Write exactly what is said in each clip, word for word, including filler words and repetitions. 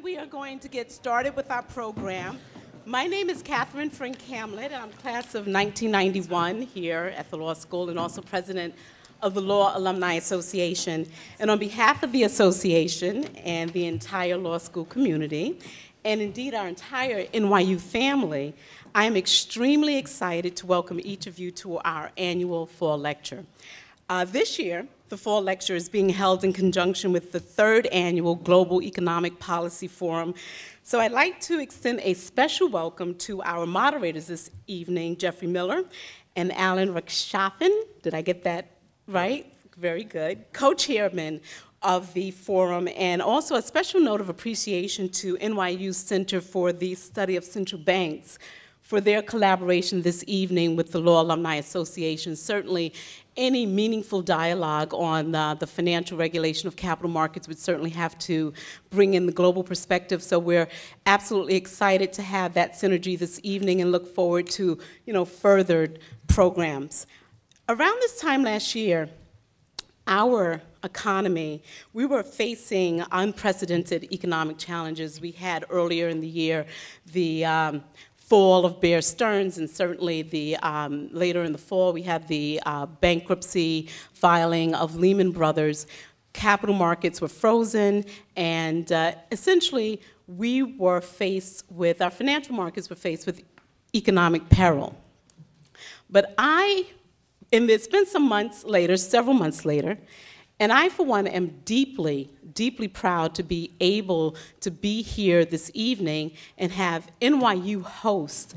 we are going to get started with our program. My name is Catherine Frank Hamlet, and I'm class of nineteen ninety-one here at the law school and also president of the Law Alumni Association. And on behalf of the association and the entire law school community, and indeed our entire N Y U family, I am extremely excited to welcome each of you to our annual fall lecture. Uh, this year, the fall lecture is being held in conjunction with the third annual Global Economic Policy Forum. So I'd like to extend a special welcome to our moderators this evening, Geoffrey Miller and Alan Rechtschaffen. Did I get that right? Very good. Co-chairman of the forum, and also a special note of appreciation to N Y U Center for the Study of Central Banks for their collaboration this evening with the Law Alumni Association. Certainly, any meaningful dialogue on uh, the financial regulation of capital markets would certainly have to bring in the global perspective. So we're absolutely excited to have that synergy this evening and look forward to, you know, furthered programs. Around this time last year, our economy, we were facing unprecedented economic challenges. We had earlier in the year the um, fall of Bear Stearns, and certainly the um, later in the fall we had the uh, bankruptcy filing of Lehman Brothers. Capital markets were frozen, and uh, essentially we were faced with, our financial markets were faced with economic peril. But I, and it's been some months later, several months later, and I, for one, am deeply, deeply proud to be able to be here this evening and have N Y U host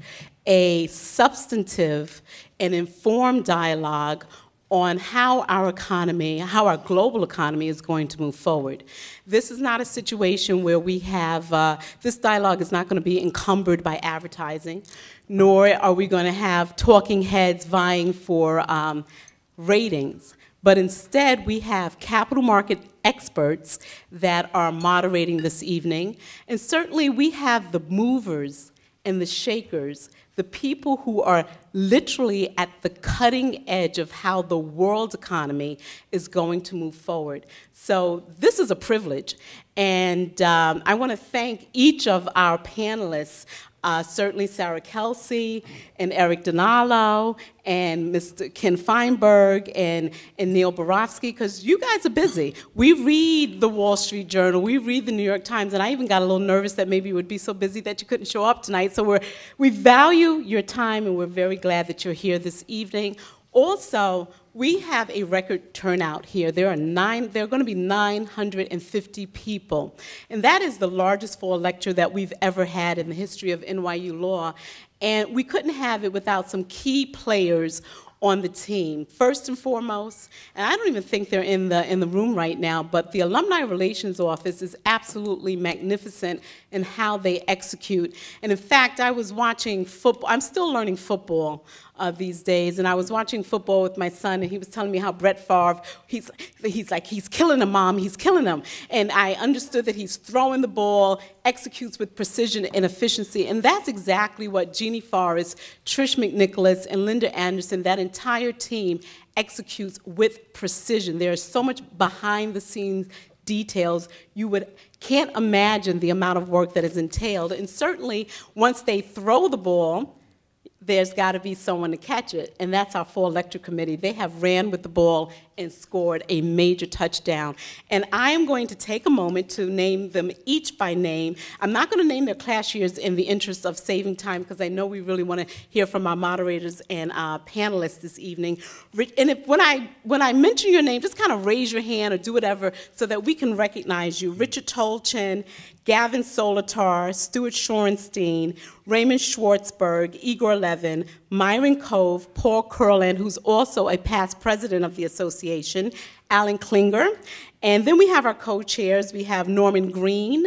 a substantive and informed dialogue on how our economy, how our global economy is going to move forward. This is not a situation where we have, uh, this dialogue is not going to be encumbered by advertising, nor are we going to have talking heads vying for um, ratings. But instead, we have capital market experts that are moderating this evening. And certainly, we have the movers and the shakers, the people who are literally at the cutting edge of how the world economy is going to move forward. So this is a privilege. And um, I want to thank each of our panelists, Uh, certainly Sara, Kelsey, and Eric Dinallo, and Mister Ken Feinberg, and, and Neil Barofsky, because you guys are busy. We read the Wall Street Journal, we read the New York Times, and I even got a little nervous that maybe you would be so busy that you couldn't show up tonight. So we're, we value your time, and we're very glad that you're here this evening. Also, we have a record turnout here. There are nine, there are going to be nine hundred fifty people. And that is the largest fall lecture that we've ever had in the history of N Y U law. And we couldn't have it without some key players on the team. First and foremost, and I don't even think they're in the, in the room right now, but the Alumni Relations Office is absolutely magnificent in how they execute. And in fact, I was watching football, I'm still learning football uh, these days, and I was watching football with my son, and he was telling me how Brett Favre, he's, he's like, he's killing him, Mom, he's killing him. And I understood that he's throwing the ball, executes with precision and efficiency, and that's exactly what Jeannie Forrest, Trish McNicholas, and Linda Anderson, that entire team executes with precision. There's so much behind the scenes details. You would, can't imagine the amount of work that is entailed. And certainly, once they throw the ball, there's got to be someone to catch it, and that's our fall lecture committee. They have ran with the ball and scored a major touchdown. And I am going to take a moment to name them each by name. I'm not going to name their class years in the interest of saving time, because I know we really want to hear from our moderators and our panelists this evening. And if, when, I, when I mention your name, just kind of raise your hand or do whatever so that we can recognize you. Richard Tolchin, Gavin Solitar, Stuart Shorenstein, Raymond Schwartzberg, Igor Levin, Myron Cove, Paul Kurland, who's also a past president of the association, Alan Klinger. And then we have our co-chairs. We have Norman Green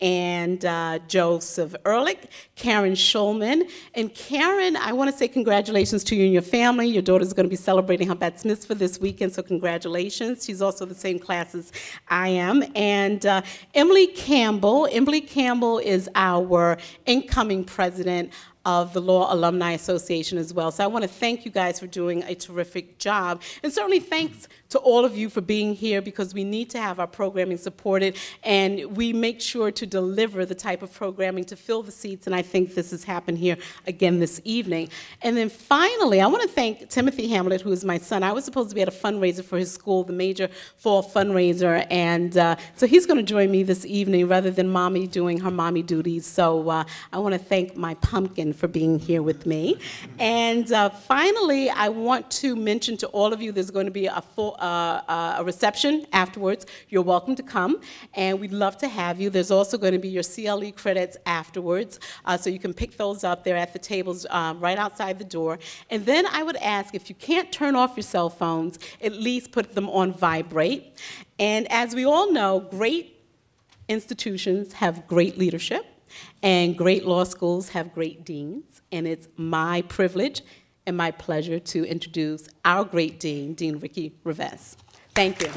and uh, Joseph Ehrlich, Karen Schulman. And Karen, I want to say congratulations to you and your family. Your daughter's going to be celebrating her bat mitzvah this weekend, so congratulations. She's also the same class as I am. And uh, Emily Campbell. Emily Campbell is our incoming president of the Law Alumni Association as well. So I want to thank you guys for doing a terrific job. And certainly thanks to all of you for being here, because we need to have our programming supported, and we make sure to deliver the type of programming to fill the seats, and I think this has happened here again this evening. And then finally, I want to thank Timothy Hamlet, who is my son. I was supposed to be at a fundraiser for his school, the major fall fundraiser, and uh, so he's going to join me this evening rather than mommy doing her mommy duties. So uh, I want to thank my pumpkin for being here with me. And uh, finally, I want to mention to all of you there's going to be a full uh, uh, a reception afterwards. You're welcome to come, and we'd love to have you. There's also going to be your C L E credits afterwards, uh, so you can pick those up there at the tables uh, right outside the door. And then I would ask, if you can't turn off your cell phones, at least put them on vibrate. And as we all know, great institutions have great leadership, and great law schools have great deans, and it's my privilege and my pleasure to introduce our great dean, Dean Ricky Rivest. Thank you.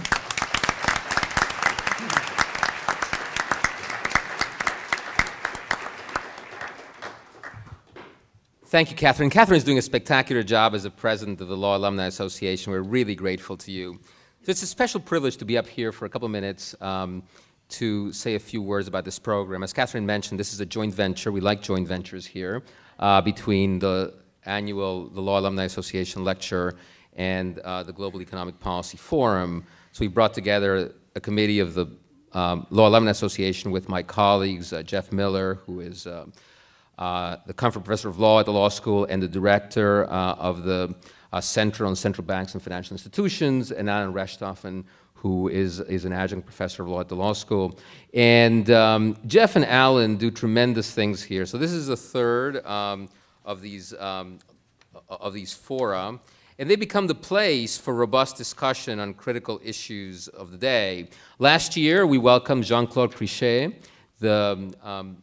Thank you, Catherine. Catherine is doing a spectacular job as the president of the Law Alumni Association. We're really grateful to you. So it's a special privilege to be up here for a couple minutes um, to say a few words about this program. As Catherine mentioned, this is a joint venture. We like joint ventures here uh, between the annual the Law Alumni Association lecture and uh, the Global Economic Policy Forum. So we brought together a committee of the um, Law Alumni Association with my colleagues, uh, Jeff Miller, who is uh, uh, the Comfort Professor of Law at the law school and the director uh, of the uh, Center on Central Banks and Financial Institutions, and Alan Rechtschaffen, who is, is an adjunct professor of law at the law school. And um, Jeff and Alan do tremendous things here. So this is the third um, of these um, of these fora, and they become the place for robust discussion on critical issues of the day. Last year, we welcomed Jean-Claude Trichet, the um,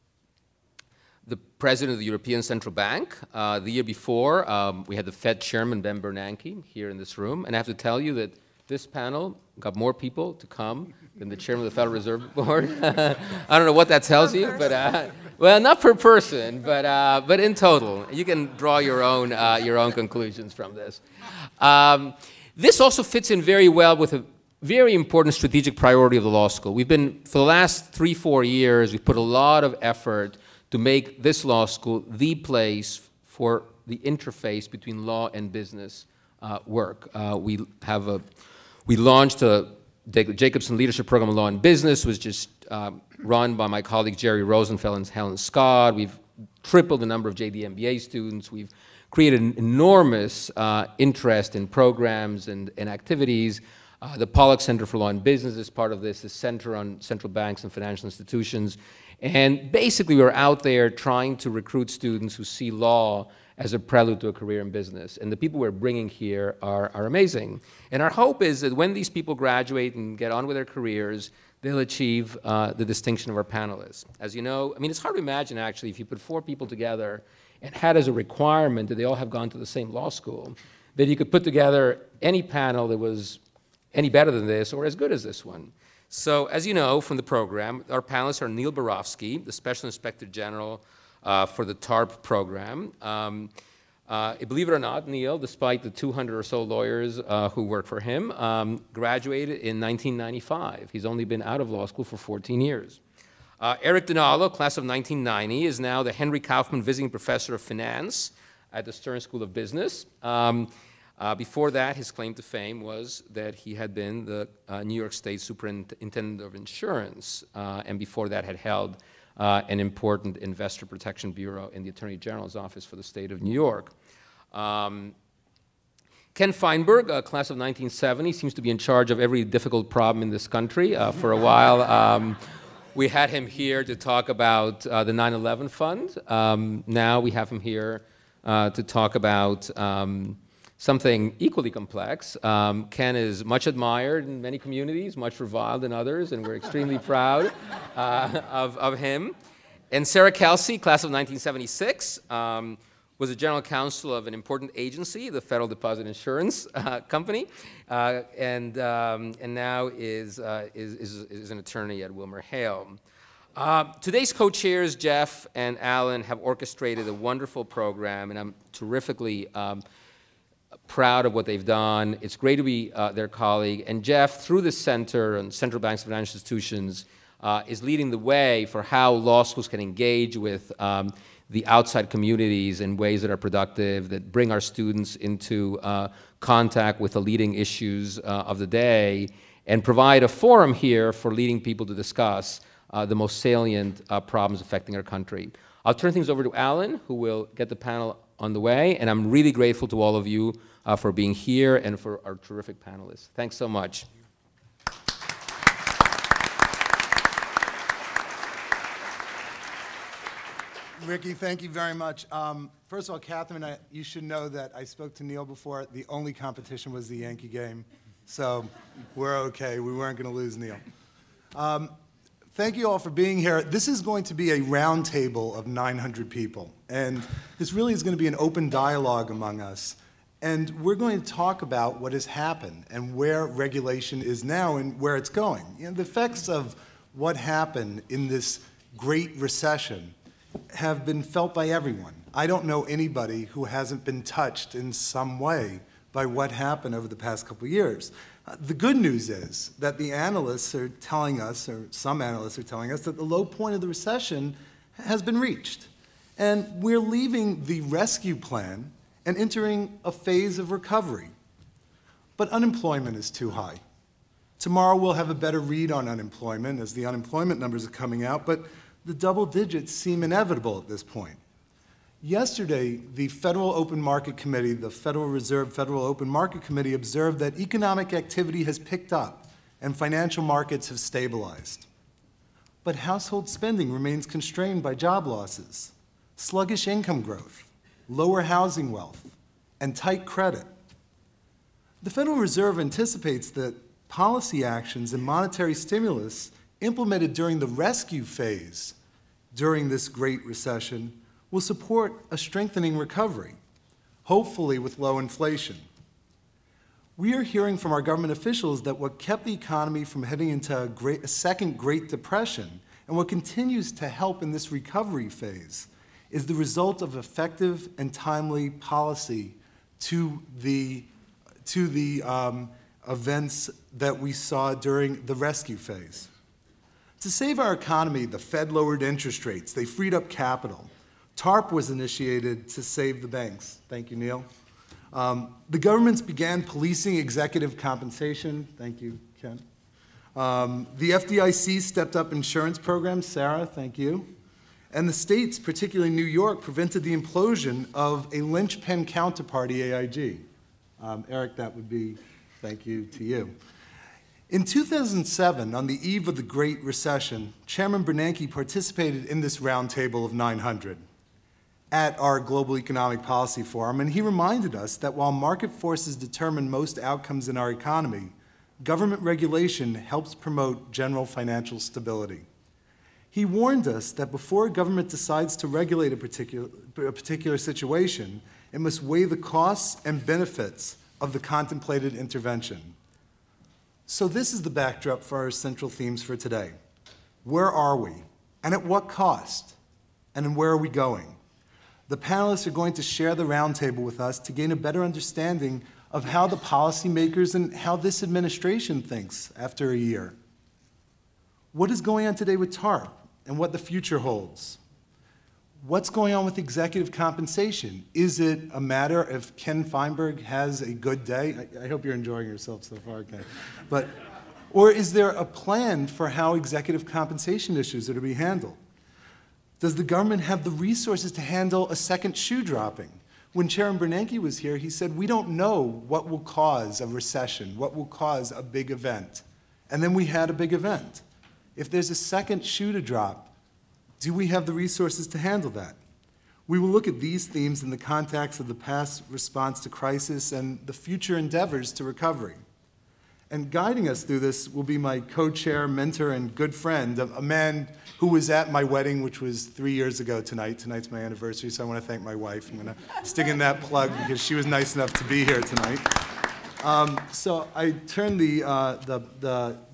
the president of the European Central Bank. Uh, the year before, um, we had the Fed chairman, Ben Bernanke, here in this room, and I have to tell you that this panel got more people to come than the chairman of the Federal Reserve Board. I don't know what that tells you, but uh, well, not per person, but uh, but in total, you can draw your own uh, your own conclusions from this. Um, this also fits in very well with a very important strategic priority of the law school. We've been, for the last three, four years, we've put a lot of effort to make this law school the place for the interface between law and business uh, work. Uh, we have a We launched a Jacobson Leadership Program on Law and Business, was just um, run by my colleagues Jerry Rosenfeld and Helen Scott. We've tripled the number of J D M B A students. We've created an enormous uh, interest in programs and, and activities. Uh, the Pollock Center for Law and Business is part of this, the Center on Central Banks and Financial Institutions. And basically, we're out there trying to recruit students who see law as a prelude to a career in business. And the people we're bringing here are, are amazing. And our hope is that when these people graduate and get on with their careers, they'll achieve uh, the distinction of our panelists. As you know, I mean, it's hard to imagine, actually, if you put four people together and had as a requirement that they all have gone to the same law school, that you could put together any panel that was any better than this or as good as this one. So, as you know from the program, our panelists are Neil Barofsky, the Special Inspector General Uh, for the TARP program. Um, uh, believe it or not, Neil, despite the two hundred or so lawyers uh, who work for him, um, graduated in nineteen ninety-five. He's only been out of law school for fourteen years. Uh, Eric Dinallo, class of nineteen ninety, is now the Henry Kaufman Visiting Professor of Finance at the Stern School of Business. Um, uh, before that, his claim to fame was that he had been the uh, New York State Superintendent of Insurance, uh, and before that had held Uh, an important investor protection bureau in the Attorney General's office for the state of New York. Um, Ken Feinberg, uh, class of nineteen seventy, seems to be in charge of every difficult problem in this country. Uh, for a while, um, we had him here to talk about uh, the nine eleven fund. Um, now we have him here uh, to talk about um, something equally complex. Um, Ken is much admired in many communities, much reviled in others, and we're extremely proud uh, of, of him. And Sara Kelsey, class of nineteen seventy-six, um, was a general counsel of an important agency, the Federal Deposit Insurance uh, Company, uh, and, um, and now is, uh, is, is, is an attorney at Wilmer Hale. Uh, today's co-chairs, Jeff and Alan, have orchestrated a wonderful program, and I'm terrifically um, proud of what they've done. It's great to be uh, their colleague. And Jeff, through the Center and Central Banks and Financial Institutions, uh, is leading the way for how law schools can engage with um, the outside communities in ways that are productive, that bring our students into uh, contact with the leading issues uh, of the day, and provide a forum here for leading people to discuss uh, the most salient uh, problems affecting our country. I'll turn things over to Alan, who will get the panel on the way, and I'm really grateful to all of you uh, for being here and for our terrific panelists. Thanks so much. Ricky, thank you very much. Um, first of all, Catherine, I, you should know that I spoke to Neil before. The only competition was the Yankee game, so we're okay. We weren't going to lose Neil. Um, thank you all for being here. This is going to be a round table of nine hundred people, and this really is going to be an open dialogue among us. And we're going to talk about what has happened and where regulation is now and where it's going. You know, the effects of what happened in this great recession have been felt by everyone. I don't know anybody who hasn't been touched in some way by what happened over the past couple of years. Uh, the good news is that the analysts are telling us, or some analysts are telling us, that the low point of the recession has been reached. And we're leaving the rescue plan and entering a phase of recovery. But unemployment is too high. Tomorrow we'll have a better read on unemployment as the unemployment numbers are coming out, but the double digits seem inevitable at this point. Yesterday, the Federal Open Market Committee, the Federal Reserve Federal Open Market Committee, observed that economic activity has picked up and financial markets have stabilized. But household spending remains constrained by job losses, sluggish income growth, lower housing wealth, and tight credit. The Federal Reserve anticipates that policy actions and monetary stimulus implemented during the rescue phase during this Great Recession will support a strengthening recovery, hopefully with low inflation. We are hearing from our government officials that what kept the economy from heading into a, great, a second Great Depression and what continues to help in this recovery phase is the result of effective and timely policy to the, to the um, events that we saw during the rescue phase. To save our economy, the Fed lowered interest rates. They freed up capital. TARP was initiated to save the banks. Thank you, Neil. Um, the governments began policing executive compensation. Thank you, Ken. Um, the F D I C stepped up insurance programs. Sara, thank you. And the states, particularly New York, prevented the implosion of a linchpin counterparty, A I G. Um, Eric, that would be thank you to you. In two thousand seven, on the eve of the Great Recession, Chairman Bernanke participated in this roundtable of nine hundred at our Global Economic Policy Forum, and he reminded us that while market forces determine most outcomes in our economy, government regulation helps promote general financial stability. He warned us that before a government decides to regulate a particular, a particular situation, it must weigh the costs and benefits of the contemplated intervention. So this is the backdrop for our central themes for today. Where are we? And at what cost? And where are we going? The panelists are going to share the roundtable with us to gain a better understanding of how the policymakers and how this administration thinks after a year. What is going on today with TARP and what the future holds? What's going on with executive compensation? Is it a matter if Ken Feinberg has a good day? I, I hope you're enjoying yourself so far, Ken. But, or is there a plan for how executive compensation issues are to be handled? Does the government have the resources to handle a second shoe dropping? When Chairman Bernanke was here, he said, we don't know what will cause a recession, what will cause a big event. And then we had a big event. If there's a second shoe to drop, do we have the resources to handle that? We will look at these themes in the context of the past response to crisis and the future endeavors to recovery. And guiding us through this will be my co-chair, mentor, and good friend, a man who was at my wedding, which was three years ago tonight. Tonight's my anniversary, so I want to thank my wife. I'm going to stick in that plug because she was nice enough to be here tonight. Um, so I turn the, uh, the, the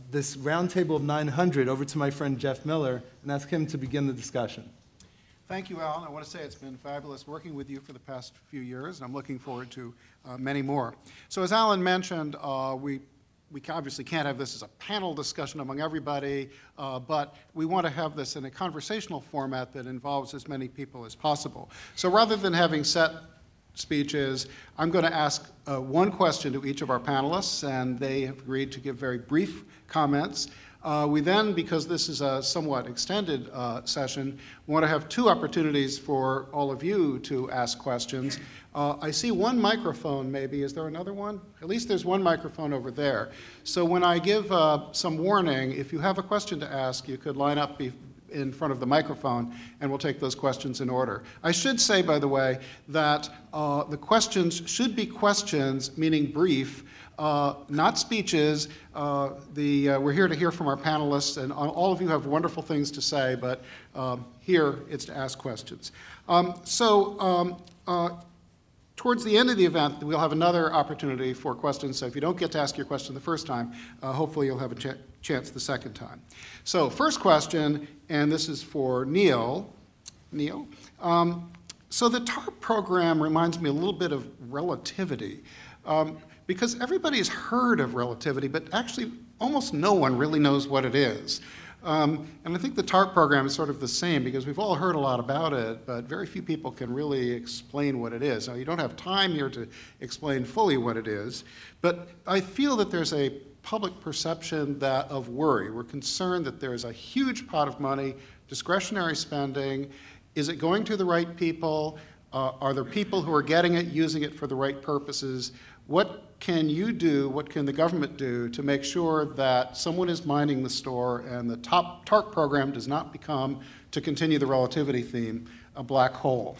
this roundtable of nine hundred over to my friend Jeff Miller and ask him to begin the discussion. Thank you, Alan. I want to say it's been fabulous working with you for the past few years, and I'm looking forward to uh, many more. So as Alan mentioned, uh, we, we obviously can't have this as a panel discussion among everybody, uh, but we want to have this in a conversational format that involves as many people as possible. So rather than having set speeches, I'm going to ask uh, one question to each of our panelists, and they have agreed to give very brief comments. Uh, we then, because this is a somewhat extended uh, session, want to have two opportunities for all of you to ask questions. Uh, I see one microphone maybe. Is there another one? At least there's one microphone over there. So when I give uh, some warning, if you have a question to ask, you could line up be in front of the microphone, and we'll take those questions in order. I should say, by the way, that uh, the questions should be questions, meaning brief, Uh, not speeches. Uh, the, uh, we're here to hear from our panelists, and all of you have wonderful things to say, but um, here it's to ask questions. Um, so um, uh, towards the end of the event, we'll have another opportunity for questions, so if you don't get to ask your question the first time, uh, hopefully you'll have a ch chance the second time. So first question, and this is for Neil. Neil? Um, so the TARP program reminds me a little bit of relativity. Um, Because everybody's heard of relativity, but actually almost no one really knows what it is. Um, and I think the TARP program is sort of the same, because we've all heard a lot about it, but very few people can really explain what it is. Now, you don't have time here to explain fully what it is, but I feel that there's a public perception that of worry. We're concerned that there's a huge pot of money, discretionary spending. Is it going to the right people? Uh, are there people who are getting it, using it for the right purposes? What can you do, what can the government do to make sure that someone is minding the store and the top TARP program does not become, to continue the relativity theme, a black hole?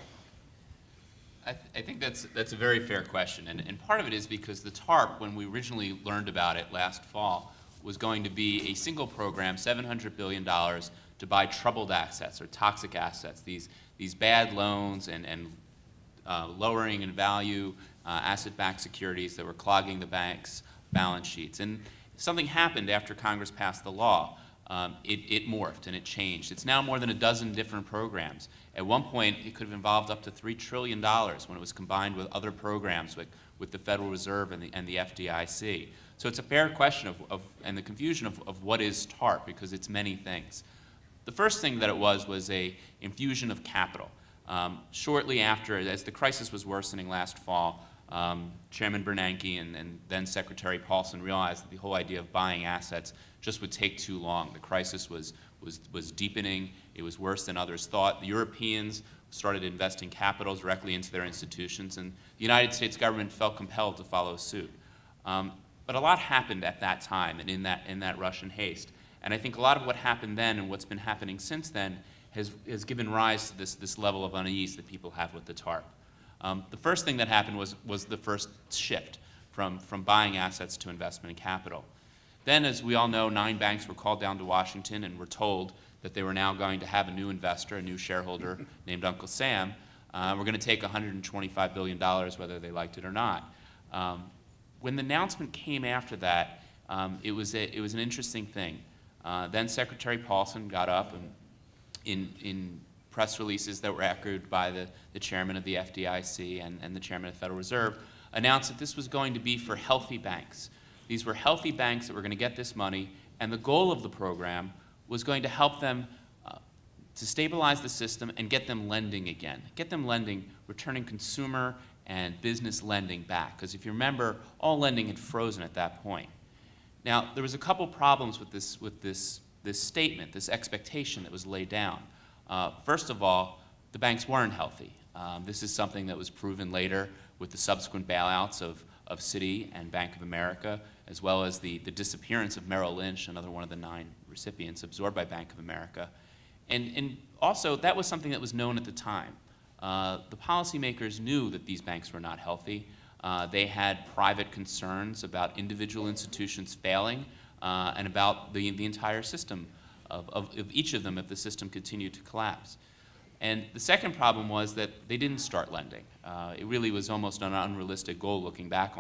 I, th I think that's, that's a very fair question, and, and part of it is because the TARP, when we originally learned about it last fall, was going to be a single program, seven hundred billion dollars, to buy troubled assets or toxic assets, these, these bad loans and, and uh, lowering in value, Uh, asset-backed securities that were clogging the bank's balance sheets. And something happened after Congress passed the law. Um, it, it morphed and it changed. It's now more than a dozen different programs. At one point, it could have involved up to three trillion dollars when it was combined with other programs with, with the Federal Reserve and the, and the F D I C. So it's a fair question of, of, and the confusion of, of what is TARP, because it's many things. The first thing that it was was a infusion of capital. Um, shortly after, as the crisis was worsening last fall, Um, Chairman Bernanke and, and then Secretary Paulson realized that the whole idea of buying assets just would take too long. The crisis was, was, was deepening. It was worse than others thought. The Europeans started investing capital directly into their institutions, and the United States government felt compelled to follow suit. Um, but a lot happened at that time and in that, in that rush and haste. And I think a lot of what happened then and what's been happening since then has, has given rise to this, this level of unease that people have with the TARP. Um, the first thing that happened was, was the first shift from, from buying assets to investment in capital. Then, as we all know, nine banks were called down to Washington and were told that they were now going to have a new investor, a new shareholder named Uncle Sam. Uh, we're going to take one hundred twenty-five billion dollars whether they liked it or not. Um, when the announcement came after that, um, it, was a, it was an interesting thing. Uh, then Secretary Paulson got up and in, in press releases that were echoed by the, the chairman of the F D I C and, and the chairman of the Federal Reserve, announced that this was going to be for healthy banks. These were healthy banks that were going to get this money, and the goal of the program was going to help them uh, to stabilize the system and get them lending again. Get them lending, returning consumer and business lending back. Because if you remember, all lending had frozen at that point. Now, there was a couple problems with this, with this, this statement, this expectation that was laid down. Uh, first of all, the banks weren't healthy. Um, this is something that was proven later with the subsequent bailouts of, of Citi and Bank of America, as well as the, the disappearance of Merrill Lynch, another one of the nine recipients absorbed by Bank of America. And, and also, that was something that was known at the time. Uh, the policymakers knew that these banks were not healthy. Uh, they had private concerns about individual institutions failing uh, and about the, the entire system Of, of, of each of them if the system continued to collapse. And the second problem was that they didn't start lending. Uh, it really was almost an unrealistic goal looking back on it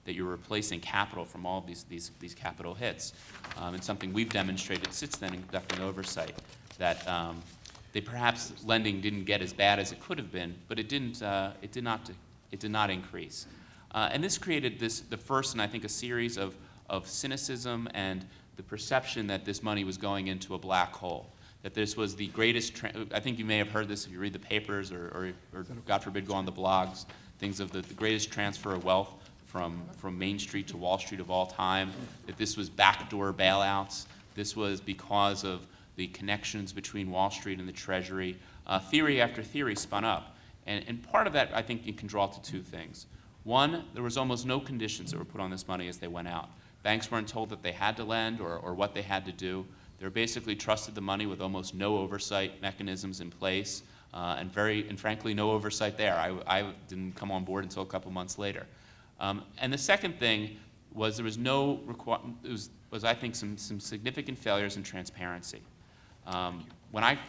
that you're replacing capital from all of these, these, these capital hits. Um, and something we've demonstrated since then in conducting oversight, that um, they perhaps lending didn't get as bad as it could have been, but it didn't, uh, it did not, it did not increase. Uh, and this created this, the first, and I think a series of, of cynicism and the perception that this money was going into a black hole, that this was the greatest, tra I think you may have heard this if you read the papers or, or, or God forbid, go on the blogs, things of the, the greatest transfer of wealth from, from Main Street to Wall Street of all time, that this was backdoor bailouts, this was because of the connections between Wall Street and the Treasury. Uh, theory after theory spun up. And, and part of that, I think, you can draw to two things. One, there was almost no conditions that were put on this money as they went out. Banks weren't told that they had to lend or, or what they had to do. They were basically trusted the money with almost no oversight mechanisms in place, uh, and very, and frankly, no oversight there. I, I didn't come on board until a couple months later. Um, and the second thing was there was no, it was, was I think, some, some significant failures in transparency. Um, when I,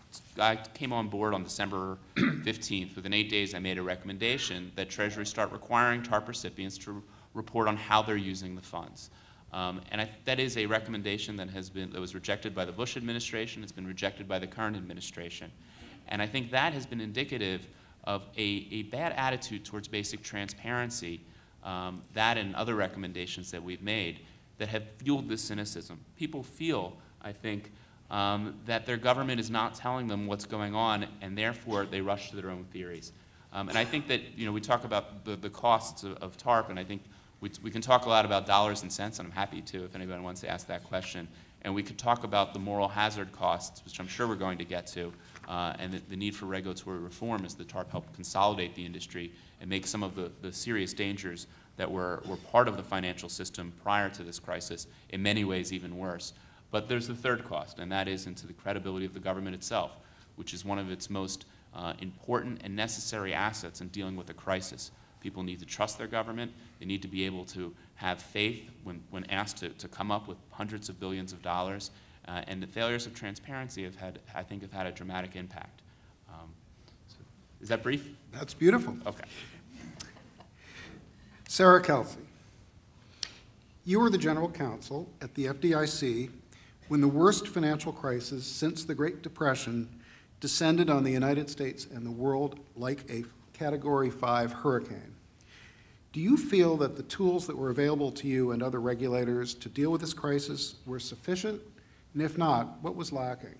I came on board on December fifteenth, within eight days I made a recommendation that Treasury start requiring TARP recipients to report on how they're using the funds. Um, and I, that is a recommendation that has been, that was rejected by the Bush administration, it's been rejected by the current administration. And I think that has been indicative of a, a bad attitude towards basic transparency, um, that and other recommendations that we've made that have fueled this cynicism. People feel, I think, um, that their government is not telling them what's going on, and therefore they rush to their own theories. Um, and I think that, you know, we talk about the, the costs of, of TARP, and I think we, we can talk a lot about dollars and cents, and I'm happy to if anybody wants to ask that question. And we could talk about the moral hazard costs, which I'm sure we're going to get to, uh, and the, the need for regulatory reform as the TARP helped consolidate the industry and make some of the, the serious dangers that were, were part of the financial system prior to this crisis in many ways even worse. But there's the third cost, and that is into the credibility of the government itself, which is one of its most uh, important and necessary assets in dealing with a crisis. People need to trust their government. They need to be able to have faith when, when asked to, to come up with hundreds of billions of dollars. Uh, and the failures of transparency have had, I think, have had a dramatic impact. Um, so is that brief? That's beautiful. Okay. Sara, Kelsey, you were the general counsel at the F D I C when the worst financial crisis since the Great Depression descended on the United States and the world like a Category five hurricane. Do you feel that the tools that were available to you and other regulators to deal with this crisis were sufficient? And if not, what was lacking?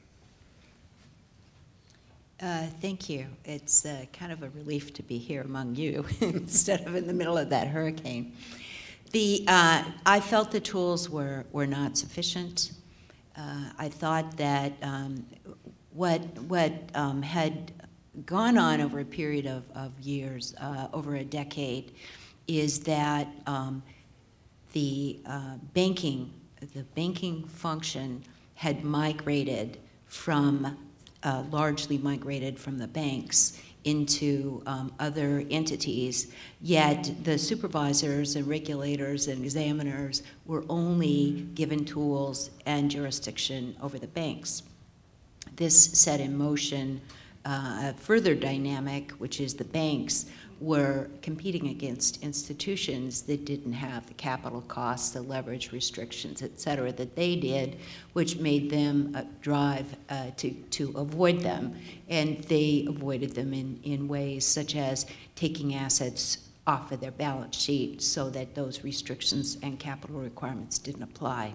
Uh, thank you. It's uh, kind of a relief to be here among you instead of in the middle of that hurricane. The, uh, I felt the tools were, were not sufficient. Uh, I thought that um, what, what um, had gone on over a period of, of years, uh, over a decade, is that um, the uh, banking, the banking function had migrated from, uh, largely migrated from the banks into um, other entities, yet the supervisors and regulators and examiners were only given tools and jurisdiction over the banks. This set in motion uh, a further dynamic, which is the banks were competing against institutions that didn't have the capital costs, the leverage restrictions, et cetera, that they did, which made them uh, drive uh, to, to avoid them. And they avoided them in, in ways such as taking assets off of their balance sheet so that those restrictions and capital requirements didn't apply.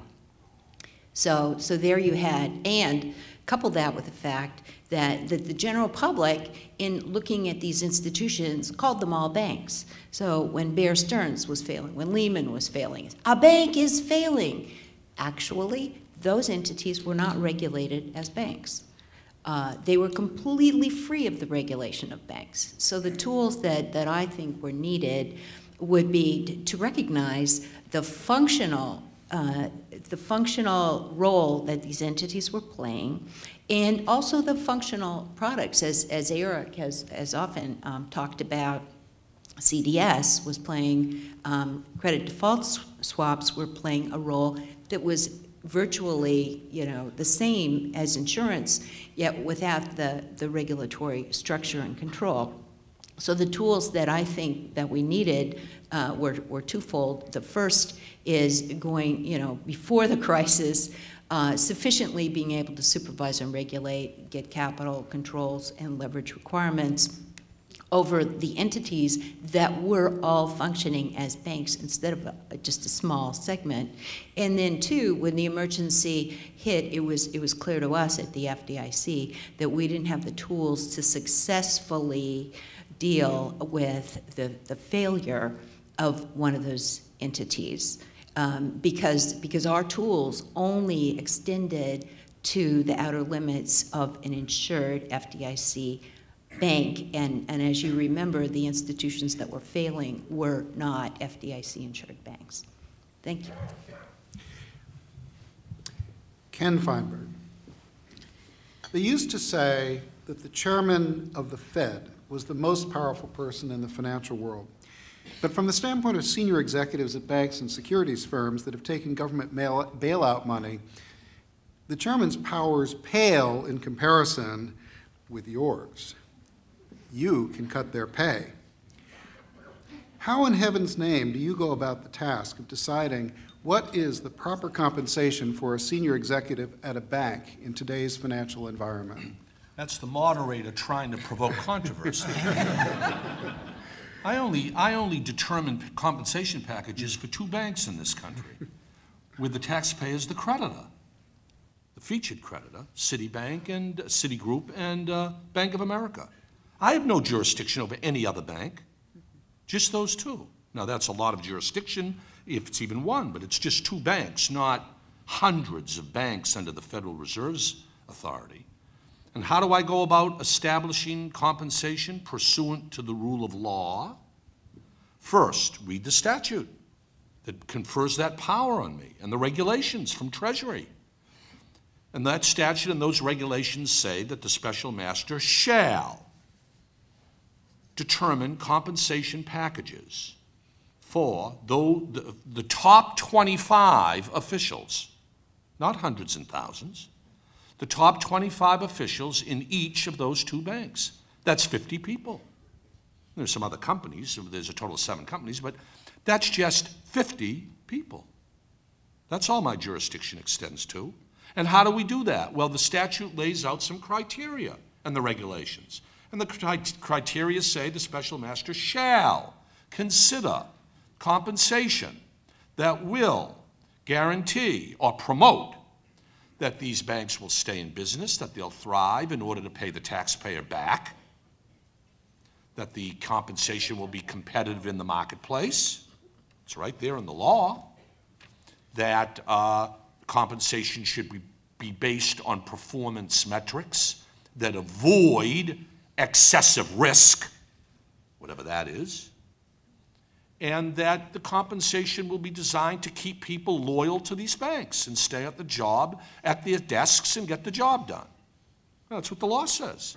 So, so there you had, and couple that with the fact that, that the general public, in looking at these institutions, called them all banks. So when Bear Stearns was failing, when Lehman was failing, a bank is failing. Actually, those entities were not regulated as banks. Uh, they were completely free of the regulation of banks. So the tools that, that I think were needed would be to, to recognize the functional Uh, the functional role that these entities were playing, and also the functional products, as, as Eric has, has often um, talked about. C D S was playing, um, credit default swaps were playing a role that was virtually, you know, the same as insurance, yet without the, the regulatory structure and control. So the tools that I think that we needed uh, were, were twofold. The first is going, you know, before the crisis, uh, sufficiently being able to supervise and regulate, get capital controls and leverage requirements over the entities that were all functioning as banks instead of a, just a small segment. And then two, when the emergency hit, it was, it was clear to us at the F D I C that we didn't have the tools to successfully deal with the, the failure of one of those entities. Um, because, because our tools only extended to the outer limits of an insured F D I C bank, and, and as you remember, the institutions that were failing were not F D I C insured banks. Thank you. Ken Feinberg. They used to say that the chairman of the Fed was the most powerful person in the financial world. But from the standpoint of senior executives at banks and securities firms that have taken government mail, bailout money, the chairman's powers pale in comparison with yours. You can cut their pay. How in heaven's name do you go about the task of deciding what is the proper compensation for a senior executive at a bank in today's financial environment? That's the moderator trying to provoke controversy. I only, I only determine compensation packages for two banks in this country, with the taxpayer as the creditor. The featured creditor, Citibank and uh, Citigroup and uh, Bank of America. I have no jurisdiction over any other bank, just those two. Now that's a lot of jurisdiction if it's even one, but it's just two banks, not hundreds of banks under the Federal Reserve's authority. And how do I go about establishing compensation pursuant to the rule of law? First, read the statute that confers that power on me and the regulations from Treasury. And that statute and those regulations say that the special master shall determine compensation packages for though the, the top twenty-five officials, not hundreds and thousands, the top twenty-five officials in each of those two banks. That's fifty people. There's some other companies, there's a total of seven companies, but that's just fifty people. That's all my jurisdiction extends to. And how do we do that? Well, the statute lays out some criteria and the regulations. And the criteria say the special master shall consider compensation that will guarantee or promote that these banks will stay in business, that they'll thrive in order to pay the taxpayer back, that the compensation will be competitive in the marketplace. It's right there in the law. That uh, compensation should be, be based on performance metrics that avoid excessive risk, whatever that is, and that the compensation will be designed to keep people loyal to these banks and stay at the job, at their desks, and get the job done. That's what the law says.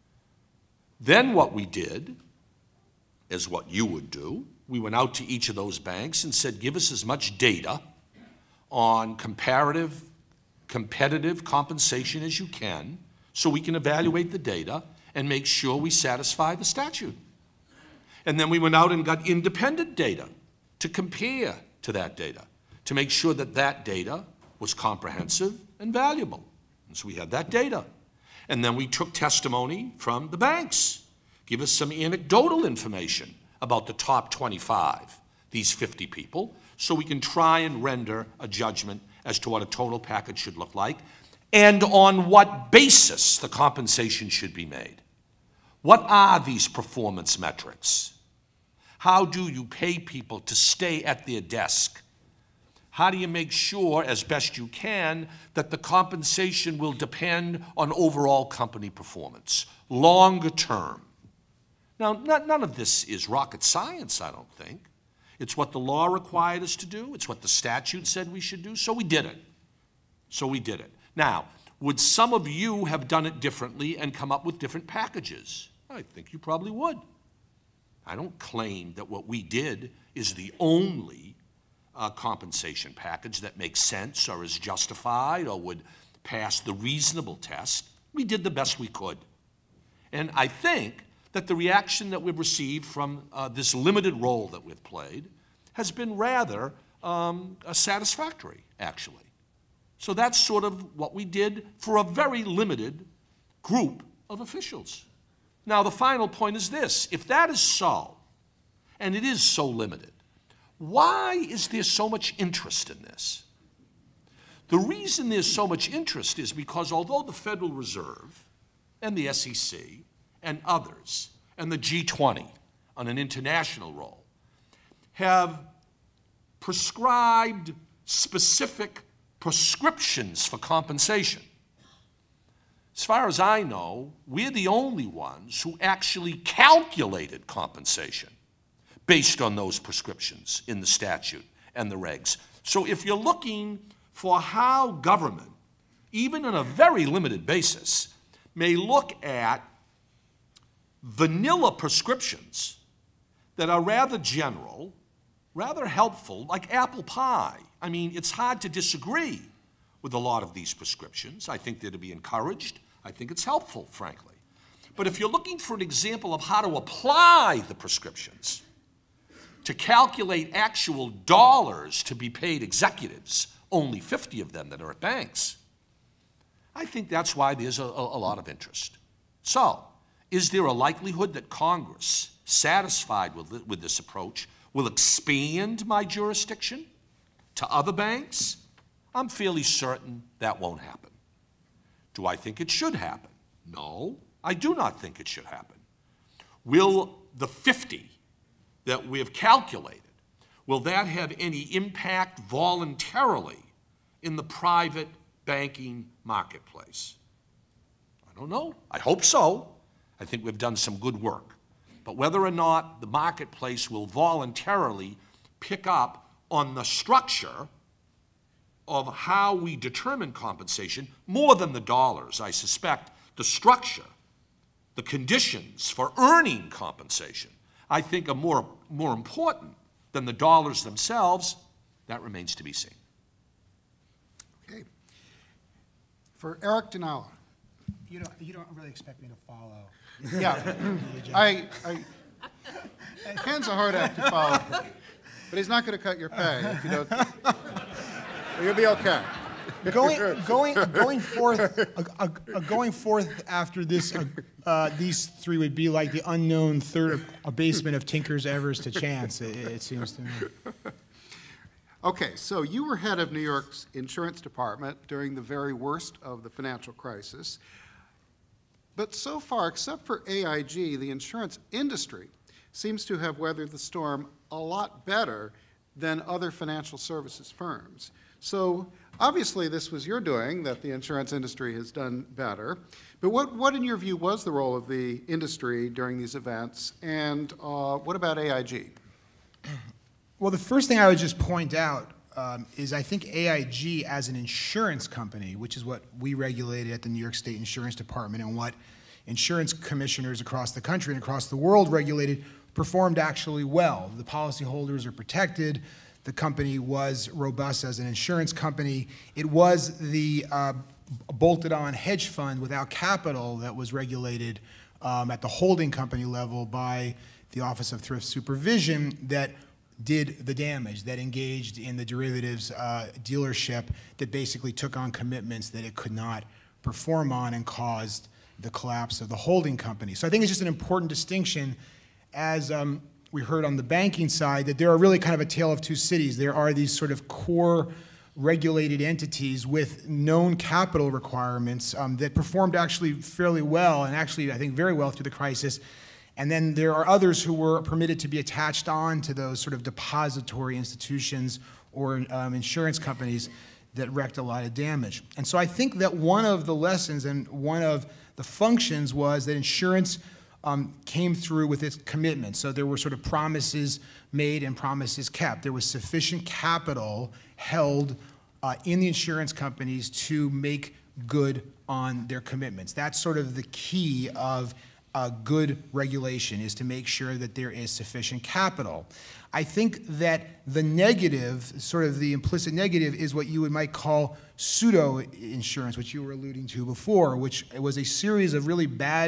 Then what we did is what you would do. We went out to each of those banks and said, give us as much data on comparative, competitive compensation as you can so we can evaluate the data and make sure we satisfy the statute. And then we went out and got independent data to compare to that data, to make sure that that data was comprehensive and valuable. And so we had that data. And then we took testimony from the banks. Give us some anecdotal information about the top twenty-five, these fifty people, so we can try and render a judgment as to what a total package should look like and on what basis the compensation should be made. What are these performance metrics? How do you pay people to stay at their desk? How do you make sure, as best you can, that the compensation will depend on overall company performance, longer term? Now, not, none of this is rocket science, I don't think. It's what the law required us to do. It's what the statute said we should do, so we did it. So we did it. Now, would some of you have done it differently and come up with different packages? I think you probably would. I don't claim that what we did is the only uh, compensation package that makes sense or is justified or would pass the reasonable test. We did the best we could. And I think that the reaction that we've received from uh, this limited role that we've played has been rather um, uh, satisfactory, actually. So that's sort of what we did for a very limited group of officials. Now, the final point is this. If that is so, and it is so limited, why is there so much interest in this? The reason there's so much interest is because although the Federal Reserve and the S E C and others and the G twenty on an international role have prescribed specific prescriptions for compensation, as far as I know, we're the only ones who actually calculated compensation based on those prescriptions in the statute and the regs. So if you're looking for how government, even on a very limited basis, may look at vanilla prescriptions that are rather general, rather helpful, like apple pie. I mean, it's hard to disagree with a lot of these prescriptions. I think they're to be encouraged. I think it's helpful, frankly. But if you're looking for an example of how to apply the prescriptions to calculate actual dollars to be paid executives, only fifty of them that are at banks, I think that's why there's a, a, a lot of interest. So, is there a likelihood that Congress, satisfied with, with this approach, will expand my jurisdiction to other banks? I'm fairly certain that won't happen. Do I think it should happen? No, I do not think it should happen. Will the fifty that we have calculated, will that have any impact voluntarily in the private banking marketplace? I don't know. I hope so. I think we've done some good work. But whether or not the marketplace will voluntarily pick up on the structure of how we determine compensation, more than the dollars, I suspect, the structure, the conditions for earning compensation, I think are more, more important than the dollars themselves. That remains to be seen. Okay. For Eric Dinallo. You don't, you don't really expect me to follow. Yeah, I, I, Ken's a hard act to follow, but he's not going to cut your pay if you don't. You'll be okay. Going, going, going forth, uh, uh, uh, going forth after this, uh, uh, these three would be like the unknown third abasement of Tinker's Evers to Chance. It, it seems to me. Okay, so you were head of New York's insurance department during the very worst of the financial crisis. But so far, except for A I G, the insurance industry seems to have weathered the storm a lot better than other financial services firms. So obviously this was your doing that the insurance industry has done better. But what, what in your view, was the role of the industry during these events? And uh, what about A I G? Well, the first thing I would just point out um, is I think A I G as an insurance company, which is what we regulated at the New York State Insurance Department and what insurance commissioners across the country and across the world regulated, performed actually well. The policyholders are protected. The company was robust as an insurance company. It was the uh, bolted-on hedge fund without capital that was regulated um, at the holding company level by the Office of Thrift Supervision that did the damage, that engaged in the derivatives uh, dealership that basically took on commitments that it could not perform on and caused the collapse of the holding company. So I think it's just an important distinction, as um, we heard on the banking side, that there are really kind of a tale of two cities. There are these sort of core regulated entities with known capital requirements um, that performed actually fairly well, and actually I think very well through the crisis. And then there are others who were permitted to be attached on to those sort of depository institutions or um, insurance companies that wreaked a lot of damage. And so I think that one of the lessons and one of the functions was that insurance um, came through with its commitments. So there were sort of promises made and promises kept. There was sufficient capital held uh, in the insurance companies to make good on their commitments. That's sort of the key of Uh, good regulation, is to make sure that there is sufficient capital. I think that the negative, sort of the implicit negative, is what you would might call pseudo insurance, which you were alluding to before, which was a series of really bad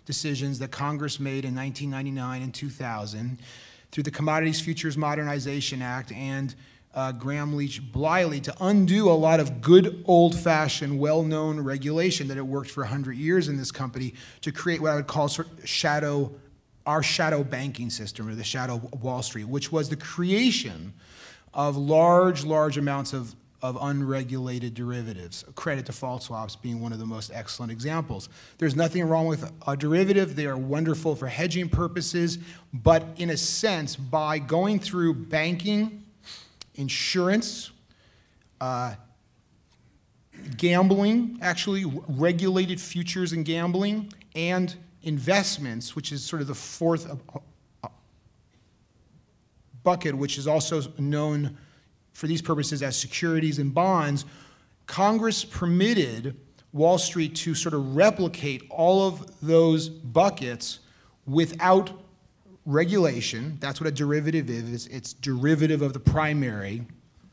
decisions that Congress made in nineteen ninety-nine and two thousand through the Commodities Futures Modernization Act and uh, Gramm-Leach-Bliley to undo a lot of good old-fashioned, well-known regulation that had worked for one hundred years in this company to create what I would call sort of shadow, our shadow banking system, or the shadow Wall Street, which was the creation of large, large amounts of, of unregulated derivatives, credit default swaps being one of the most excellent examples. There's nothing wrong with a derivative. They are wonderful for hedging purposes, but in a sense, by going through banking, insurance, uh, gambling, actually regulated futures and gambling, and investments, which is sort of the fourth uh, bucket, which is also known for these purposes as securities and bonds, Congress permitted Wall Street to sort of replicate all of those buckets without regulation. That's what a derivative is. It's derivative of the primary,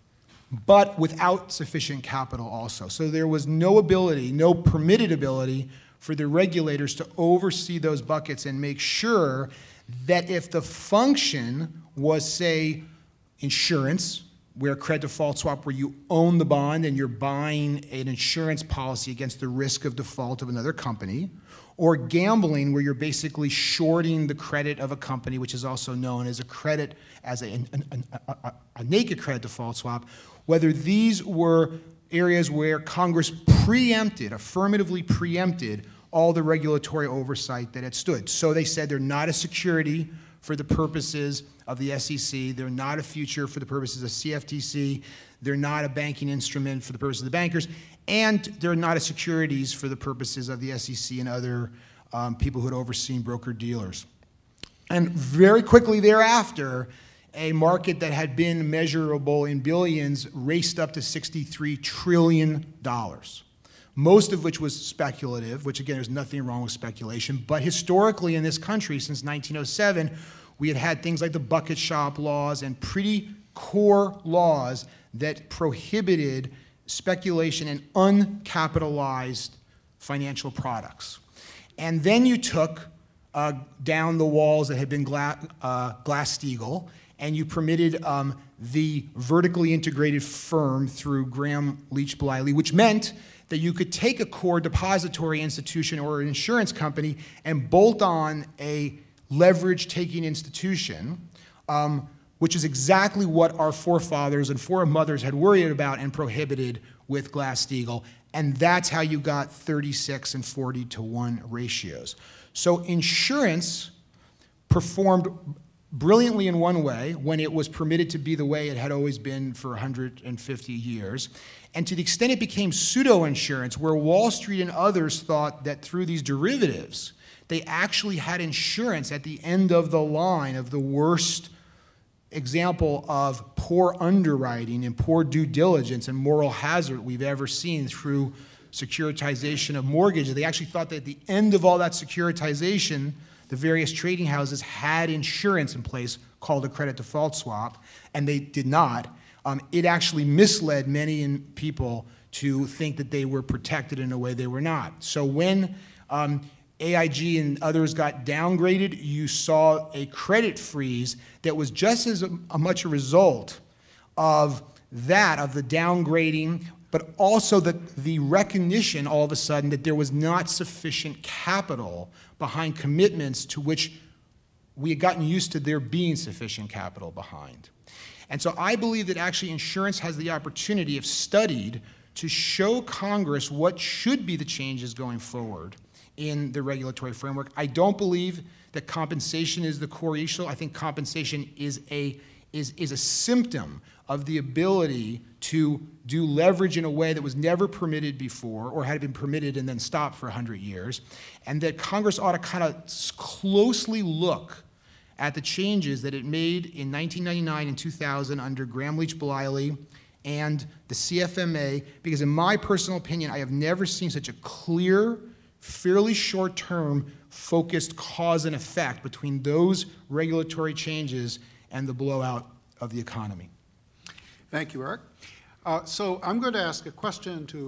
but without sufficient capital also. So there was no ability, no permitted ability for the regulators to oversee those buckets and make sure that if the function was, say, insurance, where credit default swap, where you own the bond and you're buying an insurance policy against the risk of default of another company, or gambling, where you're basically shorting the credit of a company, which is also known as a credit, as a, a, a, a naked credit default swap, whether these were areas where Congress preempted, affirmatively preempted, all the regulatory oversight that had stood. So they said they're not a security for the purposes of the S E C, they're not a future for the purposes of C F T C, they're not a banking instrument for the purposes of the bankers, and they're not a securities for the purposes of the S E C and other um, people who had overseen broker-dealers. And very quickly thereafter, a market that had been measurable in billions raced up to sixty-three trillion dollars. Most of which was speculative, which again, there's nothing wrong with speculation, but historically in this country since nineteen oh seven, we had had things like the bucket shop laws and pretty core laws that prohibited speculation in uncapitalized financial products. And then you took uh, down the walls that had been gla uh, Glass-Steagall, and you permitted um, the vertically integrated firm through Gramm-Leach-Bliley, which meant that you could take a core depository institution or an insurance company and bolt on a leverage-taking institution, um, which is exactly what our forefathers and foremothers had worried about and prohibited with Glass-Steagall, and that's how you got thirty-six and forty to one ratios. So insurance performed brilliantly in one way when it was permitted to be the way it had always been for one hundred fifty years. And to the extent it became pseudo-insurance, where Wall Street and others thought that through these derivatives, they actually had insurance at the end of the line of the worst example of poor underwriting and poor due diligence and moral hazard we've ever seen through securitization of mortgages. They actually thought that at the end of all that securitization, the various trading houses had insurance in place called a credit default swap, and they did not. Um, it actually misled many in people to think that they were protected in a way they were not. So when um, A I G and others got downgraded, you saw a credit freeze that was just as a, a much a result of that, of the downgrading, but also the, the recognition all of a sudden that there was not sufficient capital behind commitments to which we had gotten used to there being sufficient capital behind. And so I believe that actually insurance has the opportunity, if studied, to show Congress what should be the changes going forward in the regulatory framework. I don't believe that compensation is the core issue. I think compensation is a, is, is a symptom of the ability to do leverage in a way that was never permitted before or had been permitted and then stopped for one hundred years, and that Congress ought to kind of closely look at the changes that it made in nineteen ninety-nine and two thousand under Gramm-Leach-Bliley and the C F M A, because in my personal opinion, I have never seen such a clear, fairly short-term, focused cause and effect between those regulatory changes and the blowout of the economy. Thank you, Eric. Uh, so I'm going to ask a question to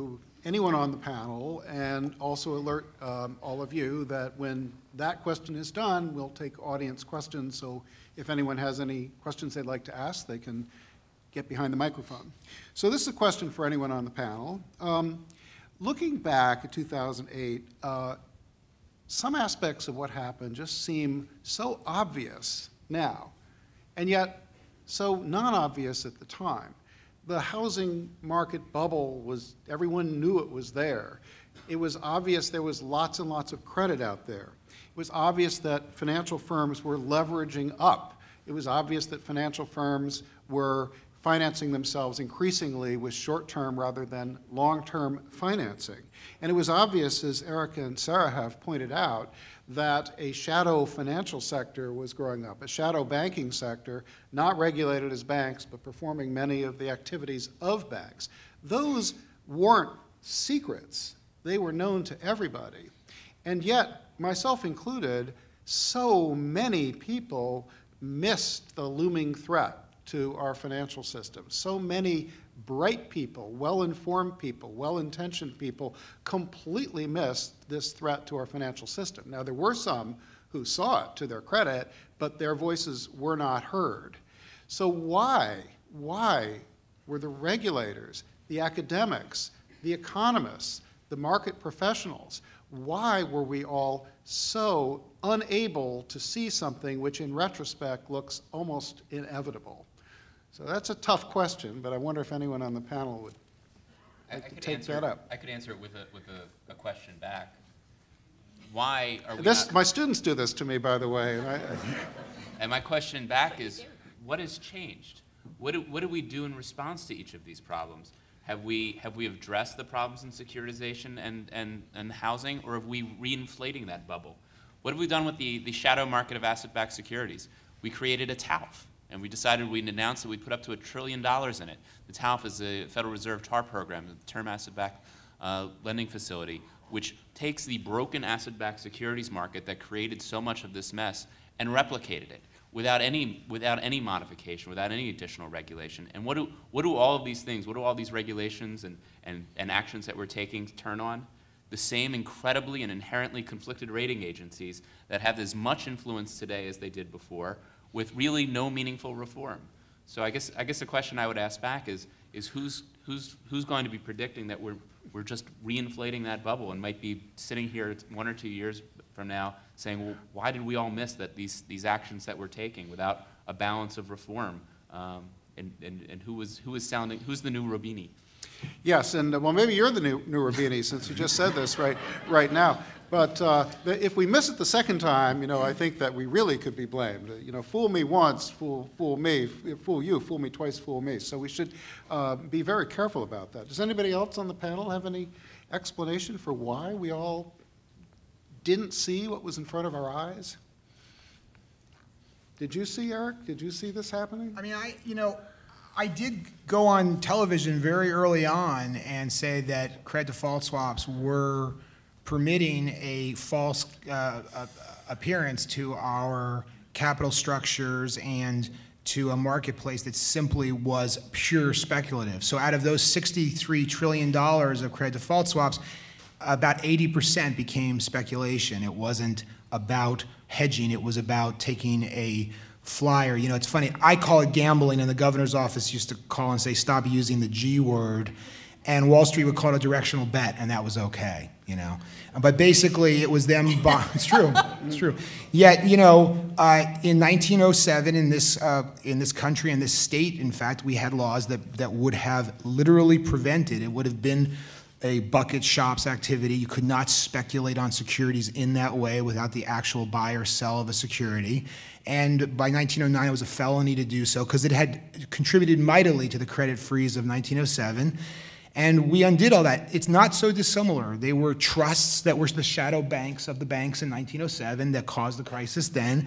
anyone on the panel and also alert um, all of you that when that question is done, we'll take audience questions. So if anyone has any questions they'd like to ask, they can get behind the microphone. So this is a question for anyone on the panel. Um, looking back at two thousand eight, uh, some aspects of what happened just seem so obvious now, and yet so non-obvious at the time. The housing market bubble was, everyone knew it was there. It was obvious there was lots and lots of credit out there. It was obvious that financial firms were leveraging up. It was obvious that financial firms were financing themselves increasingly with short-term rather than long-term financing. And it was obvious, as Erica and Sara have pointed out, that a shadow financial sector was growing up, a shadow banking sector, not regulated as banks, but performing many of the activities of banks. Those weren't secrets. They were known to everybody. And yet, myself included, so many people missed the looming threat to our financial system. So many bright people, well-informed people, well-intentioned people completely missed this threat to our financial system. Now, there were some who saw it to their credit, but their voices were not heard. So why, why were the regulators, the academics, the economists, the market professionals, why were we all so unable to see something which in retrospect looks almost inevitable? So that's a tough question, but I wonder if anyone on the panel would like I, I to could take answer, that up. I could answer it with a, with a, a question back. Why are we This, not, my students do this to me, by the way. And, I, and my question back is, what has changed? What do, what do we do in response to each of these problems? Have we, have we addressed the problems in securitization and, and, and housing, or have we reinflating that bubble? What have we done with the, the shadow market of asset-backed securities? We created a T A L F. And we decided we'd announce that we'd put up to a trillion dollars in it. The T A L F is the Federal Reserve T A R program, the Term Asset-Backed uh, Lending Facility, which takes the broken asset-backed securities market that created so much of this mess and replicated it without any, without any modification, without any additional regulation. And what do, what do all of these things, what do all these regulations and, and, and actions that we're taking turn on? The same incredibly and inherently conflicted rating agencies that have as much influence today as they did before, with really no meaningful reform. So I guess I guess the question I would ask back is is who's who's who's going to be predicting that we're we're just reinflating that bubble and might be sitting here one or two years from now saying, well, why did we all miss that these these actions that we're taking without a balance of reform? Um, and, and and who was who was sounding who's the new Robini? yes, and uh, well, maybe you're the new, new Rabini since you just said this right right now. But uh, if we miss it the second time, you know, I think that we really could be blamed. You know, fool me once, fool, fool me, fool you, fool me twice, fool me. So we should uh, be very careful about that. Does anybody else on the panel have any explanation for why we all didn't see what was in front of our eyes? Did you see, Eric? Did you see this happening? I mean, I, you know, I did go on television very early on and say that credit default swaps were permitting a false uh, uh, appearance to our capital structures and to a marketplace that simply was pure speculative. So out of those sixty-three trillion dollars of credit default swaps, about eighty percent became speculation. It wasn't about hedging, it was about taking a flyer. You know, it's funny, I call it gambling, and the governor's office used to call and say, stop using the G word. And Wall Street would call it a directional bet, and that was okay, you know. But basically, it was them. It's true. It's true. Yet, you know, uh, in nineteen oh seven, in this uh, in this country, in this state, in fact, we had laws that that would have literally prevented. It would have been a bucket shops activity. You could not speculate on securities in that way without the actual buy or sell of a security. And by nineteen oh nine, it was a felony to do so because it had contributed mightily to the credit freeze of nineteen oh seven. And we undid all that. It's not so dissimilar. They were trusts that were the shadow banks of the banks in nineteen oh seven that caused the crisis then.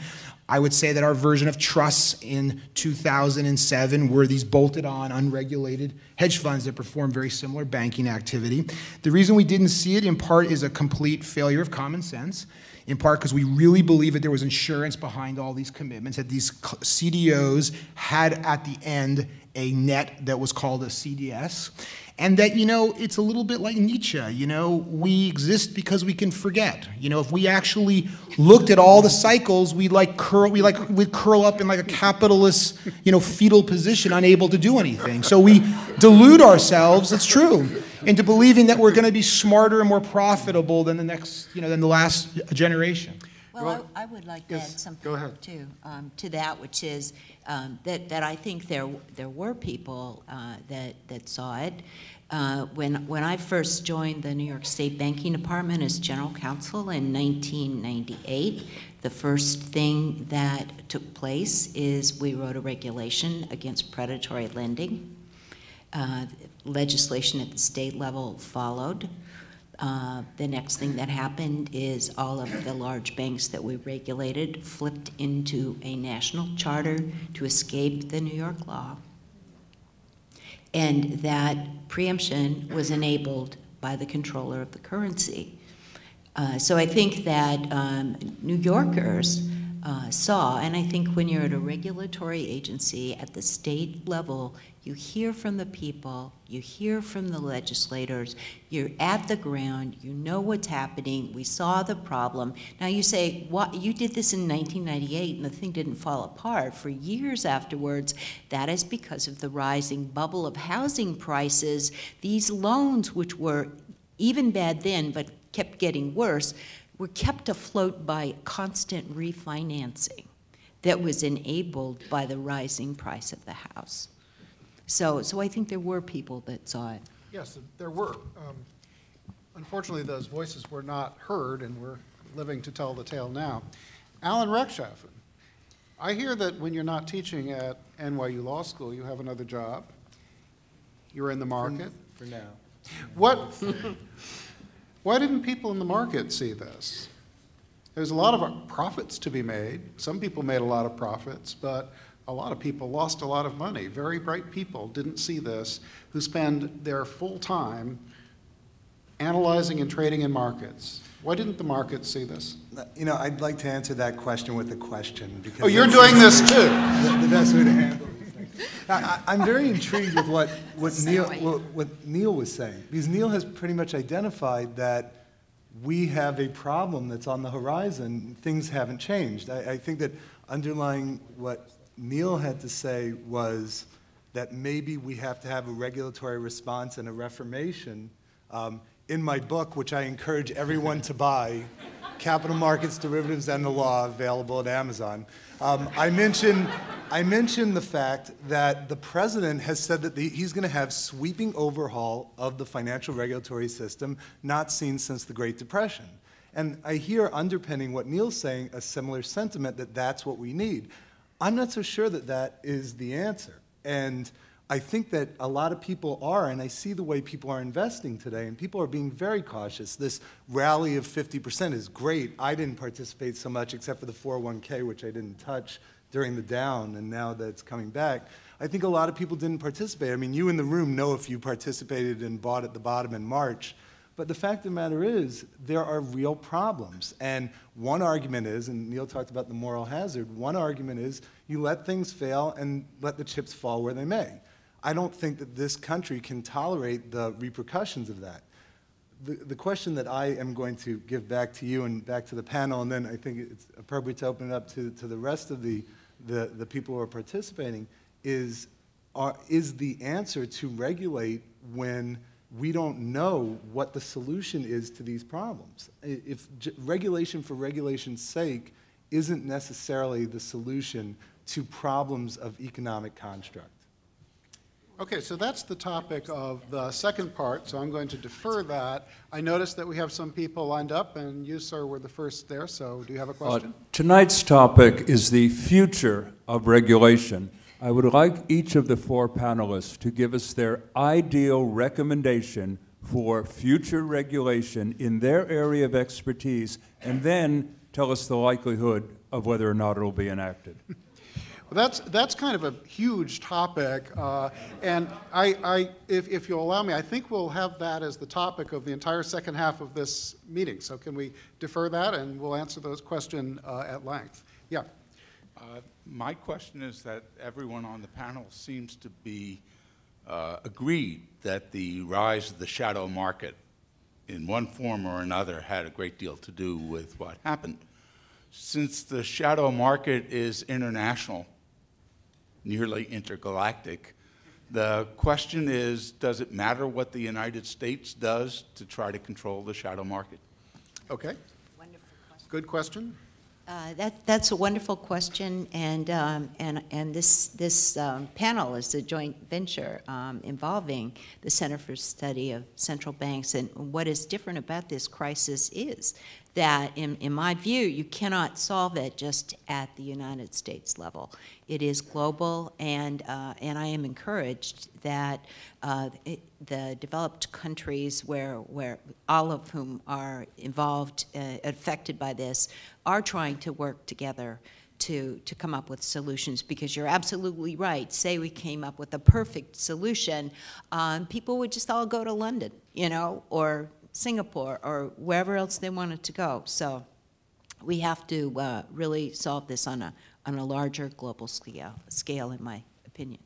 I would say that our version of trusts in two thousand seven were these bolted-on, unregulated hedge funds that perform very similar banking activity. The reason we didn't see it, in part, is a complete failure of common sense, in part because we really believe that there was insurance behind all these commitments, that these C D Os had at the end a net that was called a C D S. And that, you know, it's a little bit like Nietzsche, you know, we exist because we can forget. You know, if we actually looked at all the cycles, we'd like curl, we like, we'd curl up in like a capitalist, you know, fetal position, unable to do anything. So we delude ourselves, it's true, into believing that we're going to be smarter and more profitable than the next, you know, than the last generation. Well, I, I would like to yes, add something go ahead. too um, to that, which is um, that that I think there there were people uh, that that saw it. Uh, when when I first joined the New York State Banking Department as general counsel in nineteen ninety-eight, the first thing that took place is we wrote a regulation against predatory lending. Uh, legislation at the state level followed. Uh, the next thing that happened is all of the large banks that we regulated flipped into a national charter to escape the New York law. And that preemption was enabled by the controller of the currency. Uh, so I think that um, New Yorkers uh, saw, and I think when you're at a regulatory agency at the state level, you hear from the people, you hear from the legislators, you're at the ground, you know what's happening, we saw the problem. Now you say, what, you did this in nineteen ninety-eight and the thing didn't fall apart. For years afterwards, that is because of the rising bubble of housing prices. These loans, which were even bad then but kept getting worse, were kept afloat by constant refinancing that was enabled by the rising price of the house. So, so I think there were people that saw it. Yes, there were. Um, unfortunately, those voices were not heard, and we're living to tell the tale now. Alan Rechtschaffen, I hear that when you're not teaching at N Y U Law School, you have another job. You're in the market. For now. What? Why didn't people in the market see this? There's a lot of profits to be made. Some people made a lot of profits, but a lot of people lost a lot of money. Very bright people didn't see this, who spend their full time analyzing and trading in markets. Why didn't the market see this? You know, I'd like to answer that question with a question. Because oh, you're doing this too. The, the best way to handle this. I, I'm very intrigued with what, what, Neil, what, what Neil was saying, because Neil has pretty much identified that we have a problem that's on the horizon. Things haven't changed. I, I think that underlying what Neil had to say was that maybe we have to have a regulatory response and a reformation. Um, in my book, which I encourage everyone to buy, Capital Markets, Derivatives, and the Law, available at Amazon, um, I mentioned I mentioned the fact that the president has said that the, he's going to have sweeping overhaul of the financial regulatory system, not seen since the Great Depression. And I hear underpinning what Neil's saying a similar sentiment that that's what we need. I'm not so sure that that is the answer. And I think that a lot of people are, and I see the way people are investing today, and people are being very cautious. This rally of fifty percent is great. I didn't participate so much except for the four oh one K, which I didn't touch during the down, and now that it's coming back. I think a lot of people didn't participate. I mean, you in the room know if you participated and bought at the bottom in March. But the fact of the matter is, there are real problems. And one argument is, and Neil talked about the moral hazard, one argument is you let things fail and let the chips fall where they may. I don't think that this country can tolerate the repercussions of that. The, the question that I am going to give back to you and back to the panel, and then I think it's appropriate to open it up to, to the rest of the, the, the people who are participating, is, are, is the answer to regulate when we don't know what the solution is to these problems. If j regulation for regulation's sake isn't necessarily the solution to problems of economic construct. Okay, so that's the topic of the second part, so I'm going to defer that. I noticed that we have some people lined up, and you, sir, were the first there, so do you have a question? Uh, tonight's topic is the future of regulation. I would like each of the four panelists to give us their ideal recommendation for future regulation in their area of expertise, and then tell us the likelihood of whether or not it'll be enacted. Well, that's, that's kind of a huge topic, uh, and I, I, if, if you'll allow me, I think we'll have that as the topic of the entire second half of this meeting. So can we defer that, and we'll answer those questions uh, at length. Yeah. Uh, my question is that everyone on the panel seems to be uh, agreed that the rise of the shadow market in one form or another had a great deal to do with what happened. Since the shadow market is international, nearly intergalactic, the question is, does it matter what the United States does to try to control the shadow market? Okay. Wonderful question. Good question. Uh, that, that's a wonderful question, and, um, and, and this, this um, panel is a joint venture um, involving the Center for Study of Central Banks, and what is different about this crisis is that, in, in my view, you cannot solve it just at the United States level. It is global, and, uh, and I am encouraged that uh, it, the developed countries, where, where all of whom are involved, uh, affected by this, are trying to work together to, to come up with solutions, because you're absolutely right. Say we came up with a perfect solution, um, people would just all go to London, you know, or Singapore, or wherever else they wanted to go. So we have to uh, really solve this on a, on a larger global scale, scale, in my opinion.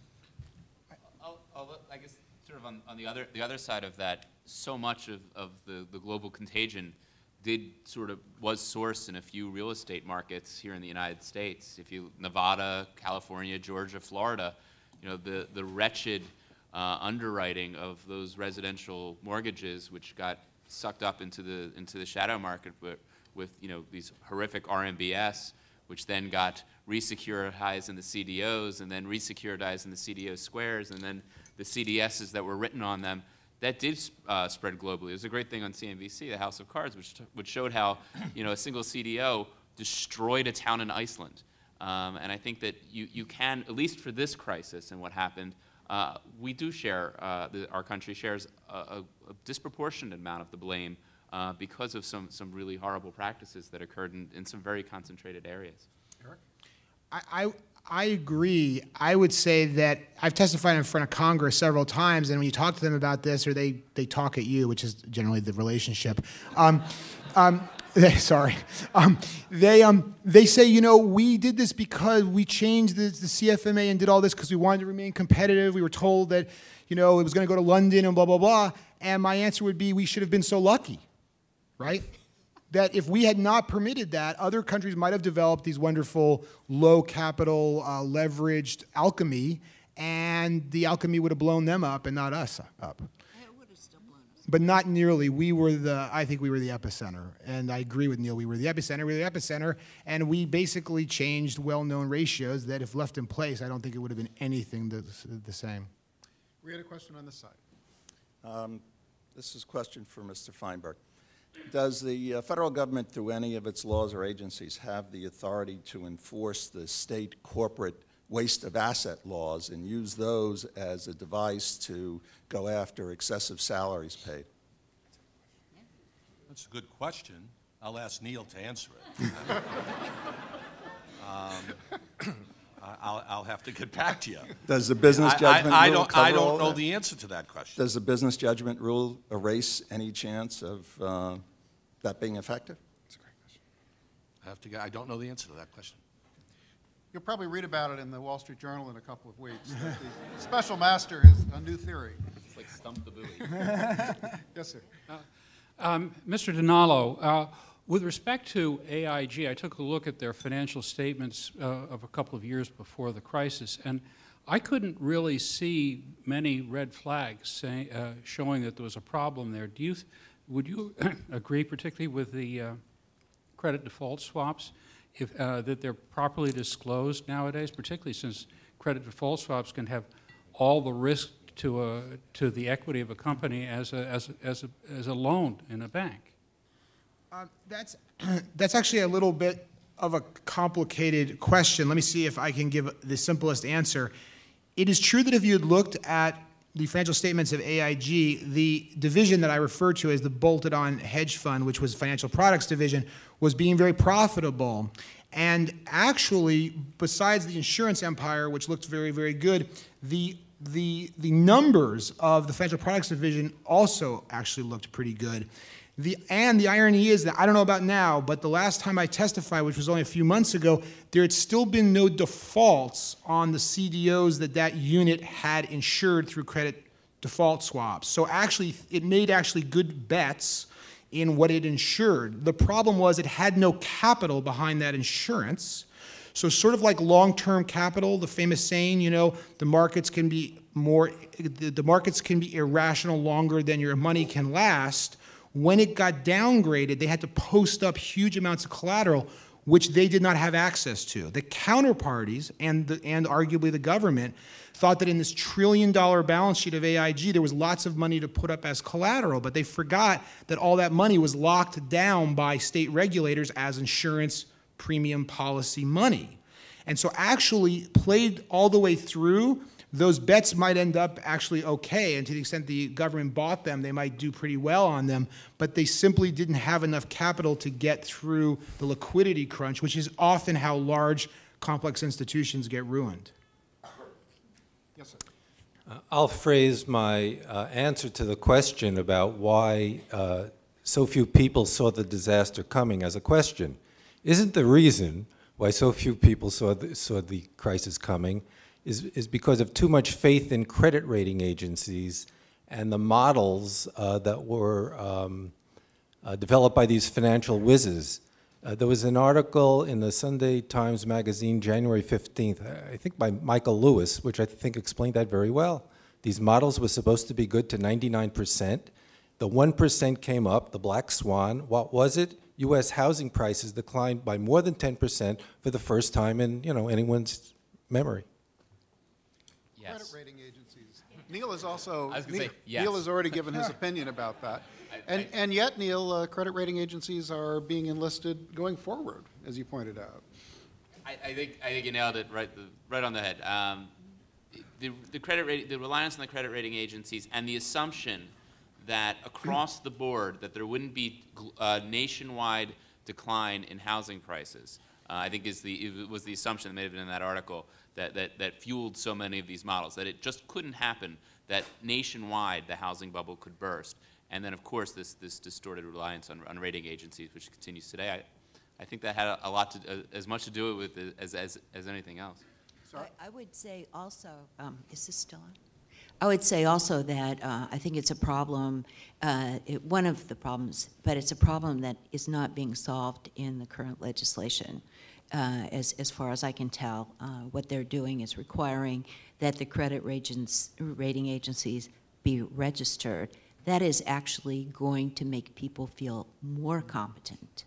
I'll, I'll, I guess sort of on, on the, other, the other side of that, so much of, of the, the global contagion did sort of, was sourced in a few real estate markets here in the United States. If you, Nevada, California, Georgia, Florida, you know, the, the wretched uh, underwriting of those residential mortgages, which got sucked up into the, into the shadow market with, with, you know, these horrific R M B S, which then got re-securitized in the C D Os, and then re-securitized in the C D O squares, and then the C D Ss that were written on them. That did uh, spread globally. It was a great thing on C N B C, the House of Cards, which, which showed how, you know, a single C D O destroyed a town in Iceland. Um, and I think that you, you can, at least for this crisis and what happened, uh, we do share, uh, the, our country shares a, a, a disproportionate amount of the blame uh, because of some, some really horrible practices that occurred in, in some very concentrated areas. Eric? I, I, I agree. I would say that I've testified in front of Congress several times, and when you talk to them about this, or they, they talk at you, which is generally the relationship, um, um, they, sorry, um, they, um, they say, you know, we did this because we changed the, the C F M A and did all this because we wanted to remain competitive. We were told that, you know, it was going to go to London and blah, blah, blah. And my answer would be, we should have been so lucky, right? That if we had not permitted that, other countries might have developed these wonderful low capital uh, leveraged alchemy, and the alchemy would have blown them up and not us up. It would have still blown us up. But not nearly. We were the, I think we were the epicenter. And I agree with Neil, we were the epicenter, we were the epicenter, and we basically changed well-known ratios that if left in place, I don't think it would have been anything the, the same. We had a question on this side. Um, this is a question for Mister Feinberg. Does the uh, federal government, through any of its laws or agencies, have the authority to enforce the state corporate waste of asset laws and use those as a device to go after excessive salaries paid? That's a good question. I'll ask Neil to answer it. um, I'll, I'll have to get back to you. Does the business judgment I, I, I rule don't, cover I don't all know that? the answer to that question. Does the business judgment rule erase any chance of uh, that being effective? That's a great question. I have to get, I don't know the answer to that question. You'll probably read about it in the Wall Street Journal in a couple of weeks. The special master has a new theory. It's like stump the buoy. Yes, sir. Uh, um, Mister Dinallo, uh, with respect to A I G, I took a look at their financial statements uh, of a couple of years before the crisis, and I couldn't really see many red flags say, uh, showing that there was a problem there. Do you, would you agree, particularly with the uh, credit default swaps, if, uh, that they're properly disclosed nowadays, particularly since credit default swaps can have all the risk to, a, to the equity of a company as a, as a, as a, as a loan in a bank? Uh, that's, that's actually a little bit of a complicated question. Let me see if I can give the simplest answer. It is true that if you had looked at the financial statements of A I G, the division that I refer to as the bolted-on hedge fund, which was financial products division, was being very profitable. And actually, besides the insurance empire, which looked very, very good, the, the, the numbers of the financial products division also actually looked pretty good. The, and the irony is that, I don't know about now, but the last time I testified, which was only a few months ago, there had still been no defaults on the C D Os that that unit had insured through credit default swaps. So actually, it made actually good bets in what it insured. The problem was it had no capital behind that insurance. So sort of like long-term capital, the famous saying, you know, the markets can be more, the, the markets can be irrational longer than your money can last. When it got downgraded, they had to post up huge amounts of collateral, which they did not have access to. The counterparties and, the, and arguably the government thought that in this trillion dollar balance sheet of A I G, there was lots of money to put up as collateral, but they forgot that all that money was locked down by state regulators as insurance premium policy money. And so actually played all the way through, those bets might end up actually okay, and to the extent the government bought them, they might do pretty well on them, but they simply didn't have enough capital to get through the liquidity crunch, which is often how large, complex institutions get ruined. Yes, sir. Uh, I'll phrase my uh, answer to the question about why uh, so few people saw the disaster coming as a question. Isn't the reason why so few people saw the, saw the crisis coming Is, is because of too much faith in credit rating agencies and the models uh, that were um, uh, developed by these financial whizzes. Uh, there was an article in the Sunday Times Magazine, January fifteenth, I think by Michael Lewis, which I think explained that very well. These models were supposed to be good to ninety-nine percent. The one percent came up, the black swan. What was it? U S housing prices declined by more than ten percent for the first time in, you know, anyone's memory. Credit rating agencies. Neil is also, I was gonna Neil, say, yes. Neil has already given his opinion about that. I, And, I, and yet, Neil, uh, credit rating agencies are being enlisted going forward, as you pointed out. I, I think I think you nailed it right the, right on the head. Um, the the credit rate, the reliance on the credit rating agencies, and the assumption that across the board that there wouldn't be a nationwide decline in housing prices. Uh, I think is the it was the assumption that may have been in that article that, that that fueled so many of these models, that it just couldn't happen, that nationwide the housing bubble could burst. And then, of course, this, this distorted reliance on, on rating agencies, which continues today. I, I think that had a, a lot to, uh, as much to do with it as, as, as anything else. I, I would say also, um, is this still on? I would say also that uh, I think it's a problem, uh, it, one of the problems, but it's a problem that is not being solved in the current legislation. Uh, as, as far as I can tell, uh, what they're doing is requiring that the credit ratings, rating agencies be registered. That is actually going to make people feel more competent,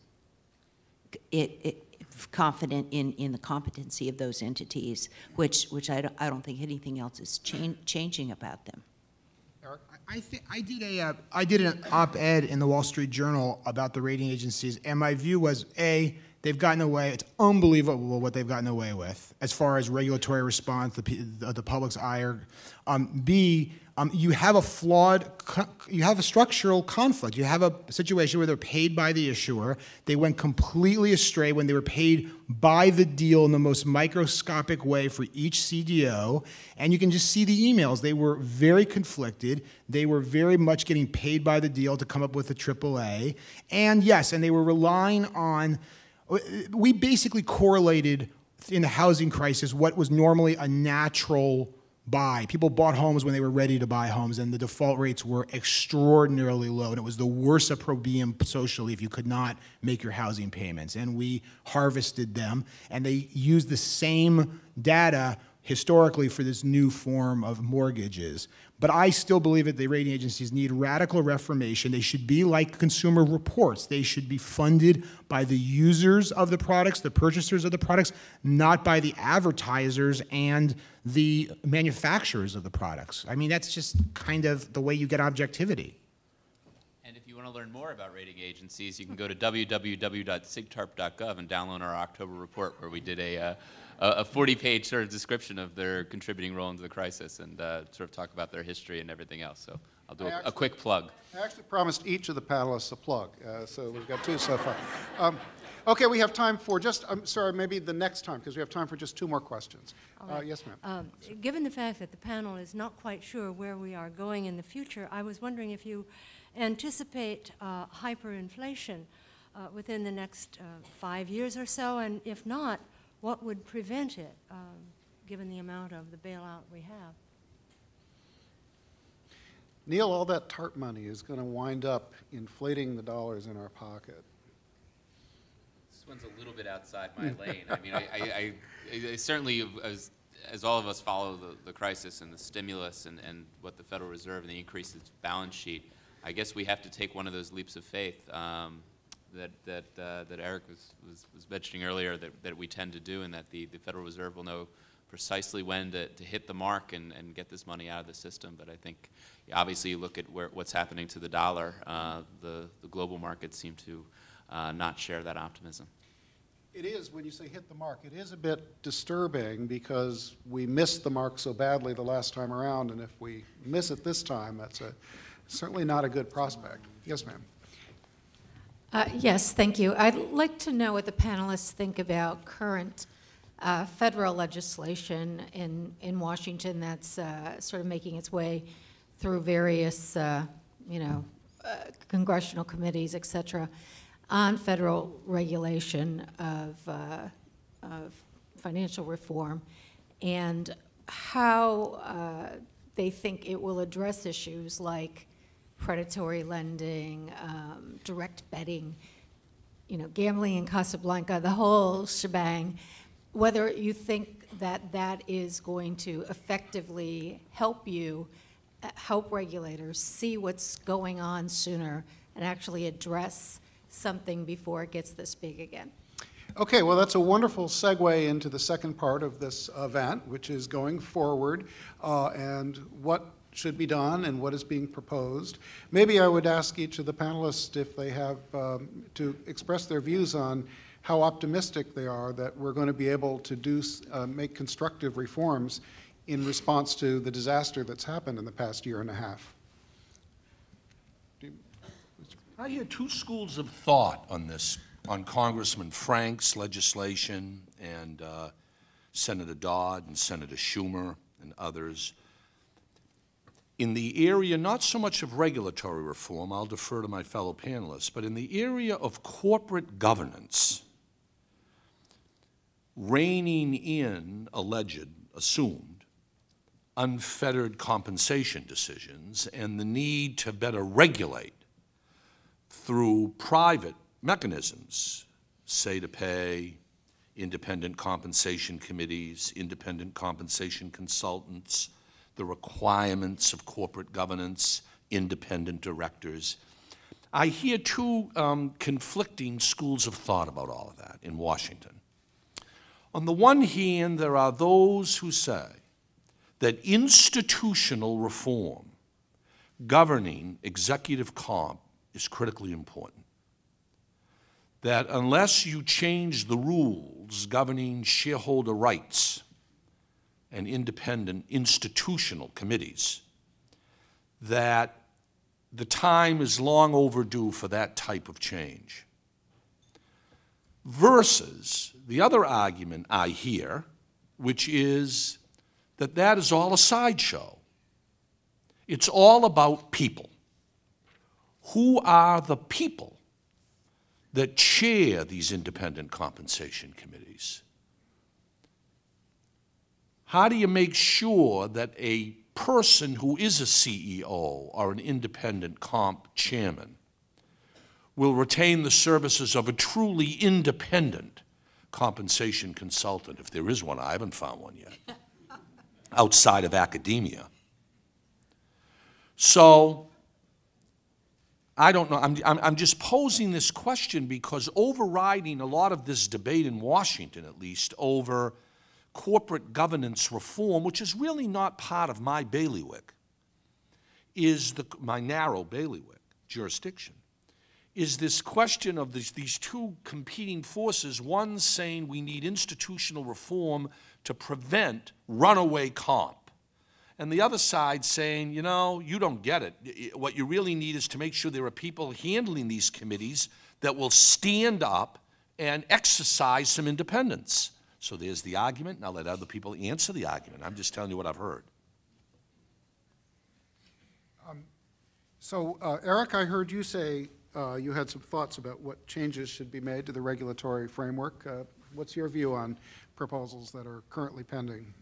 it, it, confident in, in the competency of those entities, which, which I, don't, I don't think anything else is cha changing about them. Eric? I, think I, did a, uh, I did an op-ed in the Wall Street Journal about the rating agencies, and my view was, A, they've gotten away, it's unbelievable what they've gotten away with as far as regulatory response, the, the, the public's ire. Um, B, um, you have a flawed, you have a structural conflict. You have a situation where they're paid by the issuer. They went completely astray when they were paid by the deal in the most microscopic way for each C D O. And you can just see the emails. They were very conflicted. They were very much getting paid by the deal to come up with a triple A. And yes, and they were relying on, we basically correlated in the housing crisis what was normally a natural buy. People bought homes when they were ready to buy homes, and the default rates were extraordinarily low, and it was the worst opprobrium socially if you could not make your housing payments. And we harvested them, and they used the same data historically for this new form of mortgages. But I still believe that the rating agencies need radical reformation. They should be like consumer reports. They should be funded by the users of the products, the purchasers of the products, not by the advertisers and the manufacturers of the products. I mean, that's just kind of the way you get objectivity. And if you want to learn more about rating agencies, you can go to w w w dot sigtarp dot gov and download our October report, where we did a, uh, a forty-page sort of description of their contributing role into the crisis and uh, sort of talk about their history and everything else. So I'll do a, actually, a quick plug. I actually promised each of the panelists a plug, uh, so we've got two so far. Um, okay, we have time for just, I'm sorry, maybe the next time, because we have time for just two more questions. Right. Uh, yes, ma'am. Um, given the fact that the panel is not quite sure where we are going in the future, I was wondering if you anticipate uh, hyperinflation uh, within the next uh, five years or so, and if not, what would prevent it, um, given the amount of the bailout we have? Neil, all that TARP money is going to wind up inflating the dollars in our pocket. This one's a little bit outside my lane. I mean, I, I, I, I certainly, as, as all of us follow the, the crisis and the stimulus and, and what the Federal Reserve and the increase in its balance sheet, I guess we have to take one of those leaps of faith um, that, that, uh, that Eric was, was, was mentioning earlier that, that we tend to do, and that the, the Federal Reserve will know precisely when to, to hit the mark and, and get this money out of the system. But I think, obviously, you look at where, what's happening to the dollar, uh, the, the global markets seem to uh, not share that optimism. It is, when you say hit the mark, it is a bit disturbing because we missed the mark so badly the last time around, and if we miss it this time, that's a, certainly not a good prospect. Yes, ma'am. Uh, yes, thank you. I'd like to know what the panelists think about current uh, federal legislation in, in Washington that's uh, sort of making its way through various, uh, you know, uh, congressional committees, et cetera, on federal regulation of, uh, of financial reform, and how uh, they think it will address issues like predatory lending, um, direct betting, you know, gambling in Casablanca, the whole shebang, whether you think that that is going to effectively help you, uh, help regulators see what's going on sooner and actually address something before it gets this big again. Okay, well, that's a wonderful segue into the second part of this event, which is going forward uh, and what should be done and what is being proposed. Maybe I would ask each of the panelists if they have um, to express their views on how optimistic they are that we're going to be able to do uh, make constructive reforms in response to the disaster that's happened in the past year and a half. I hear two schools of thought on this, on Congressman Frank's legislation and uh, Senator Dodd and Senator Schumer and others. In the area, not so much of regulatory reform, I'll defer to my fellow panelists, but in the area of corporate governance, reining in alleged, assumed, unfettered compensation decisions and the need to better regulate through private mechanisms, say to pay, independent compensation committees, independent compensation consultants, the requirements of corporate governance, independent directors. I hear two um, conflicting schools of thought about all of that in Washington. On the one hand, there are those who say that institutional reform governing executive comp is critically important. That unless you change the rules governing shareholder rights and independent institutional committees, that the time is long overdue for that type of change. Versus the other argument I hear, which is that that is all a sideshow. It's all about people. Who are the people that chair these independent compensation committees? How do you make sure that a person who is a C E O or an independent comp chairman will retain the services of a truly independent compensation consultant, if there is one? I haven't found one yet, outside of academia. So, I don't know, I'm, I'm, I'm just posing this question because overriding a lot of this debate in Washington, at least, over corporate governance reform, which is really not part of my bailiwick, is the, my narrow bailiwick jurisdiction, is this question of this, these two competing forces, one saying we need institutional reform to prevent runaway comp, and the other side saying, you know, you don't get it. What you really need is to make sure there are people handling these committees that will stand up and exercise some independence. So there's the argument, and I'll let other people answer the argument. I'm just telling you what I've heard. Um, so, uh, Eric, I heard you say uh, you had some thoughts about what changes should be made to the regulatory framework. Uh, what's your view on proposals that are currently pending?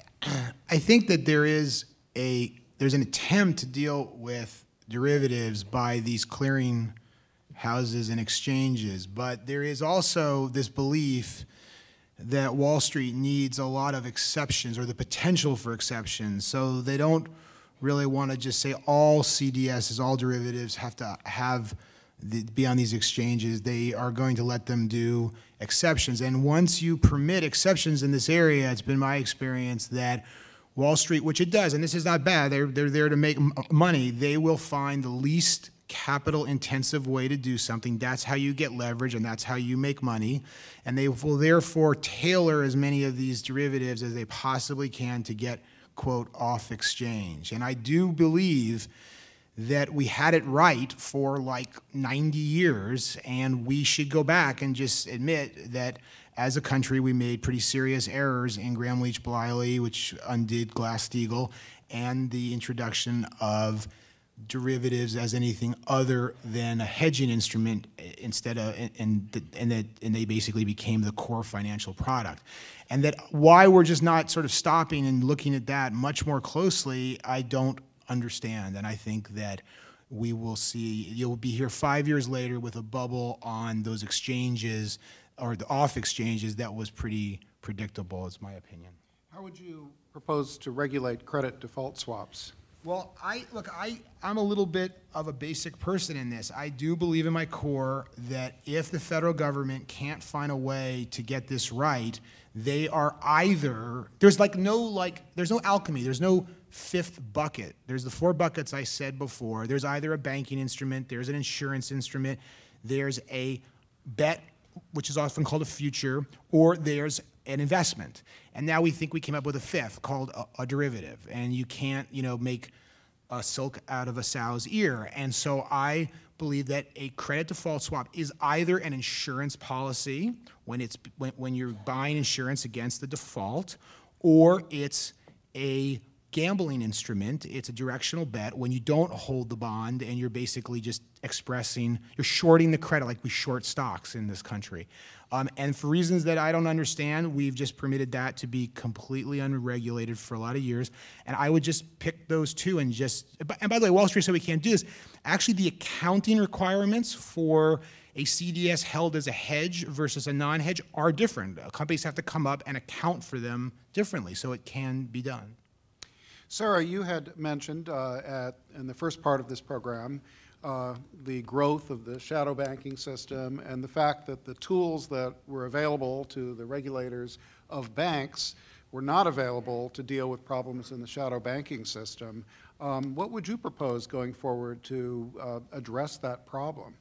I think that there is a there's an attempt to deal with derivatives by these clearing houses and exchanges, but there is also this belief that Wall Street needs a lot of exceptions, or the potential for exceptions, so they don't really want to just say all C D Ss, all derivatives have to have the, be on these exchanges. They are going to let them do exceptions, and once you permit exceptions in this area, it's been my experience that Wall Street, which it does, and this is not bad, they're, they're there to make money, they will find the least capital intensive way to do something. That's how you get leverage, and that's how you make money, and they will therefore tailor as many of these derivatives as they possibly can to get, quote, off exchange. And I do believe that we had it right for like ninety years, and we should go back and just admit that as a country we made pretty serious errors in Gramm-Leach-Bliley, which undid Glass-Steagall, and the introduction of derivatives as anything other than a hedging instrument instead of, and, and, that, and they basically became the core financial product. And that why we're just not sort of stopping and looking at that much more closely, I don't understand. And I think that we will see, you'll be here five years later with a bubble on those exchanges, or the off exchanges, that was pretty predictable, is my opinion. How would you propose to regulate credit default swaps? Well, I look, I, I'm a little bit of a basic person in this. I do believe in my core that if the federal government can't find a way to get this right, they are either, there's like no, like, there's no alchemy, there's no fifth bucket. There's the four buckets I said before. There's either a banking instrument, there's an insurance instrument, there's a bet, which is often called a future, or there's an investment. And now we think we came up with a fifth called a, a derivative. And you can't, you know, make a silk out of a sow's ear. And so I believe that a credit default swap is either an insurance policy when it's when, when you're buying insurance against the default, or it's a gambling instrument. It's a directional bet when you don't hold the bond and you're basically just expressing, you're shorting the credit like we short stocks in this country. Um, and for reasons that I don't understand, we've just permitted that to be completely unregulated for a lot of years. And I would just pick those two and just, and by the way, Wall Street said we can't do this. Actually, the accounting requirements for a C D S held as a hedge versus a non-hedge are different. Companies have to come up and account for them differently, so it can be done. Sara, you had mentioned uh, at, in the first part of this program uh, the growth of the shadow banking system and the fact that the tools that were available to the regulators of banks were not available to deal with problems in the shadow banking system. Um, what would you propose going forward to uh, address that problem?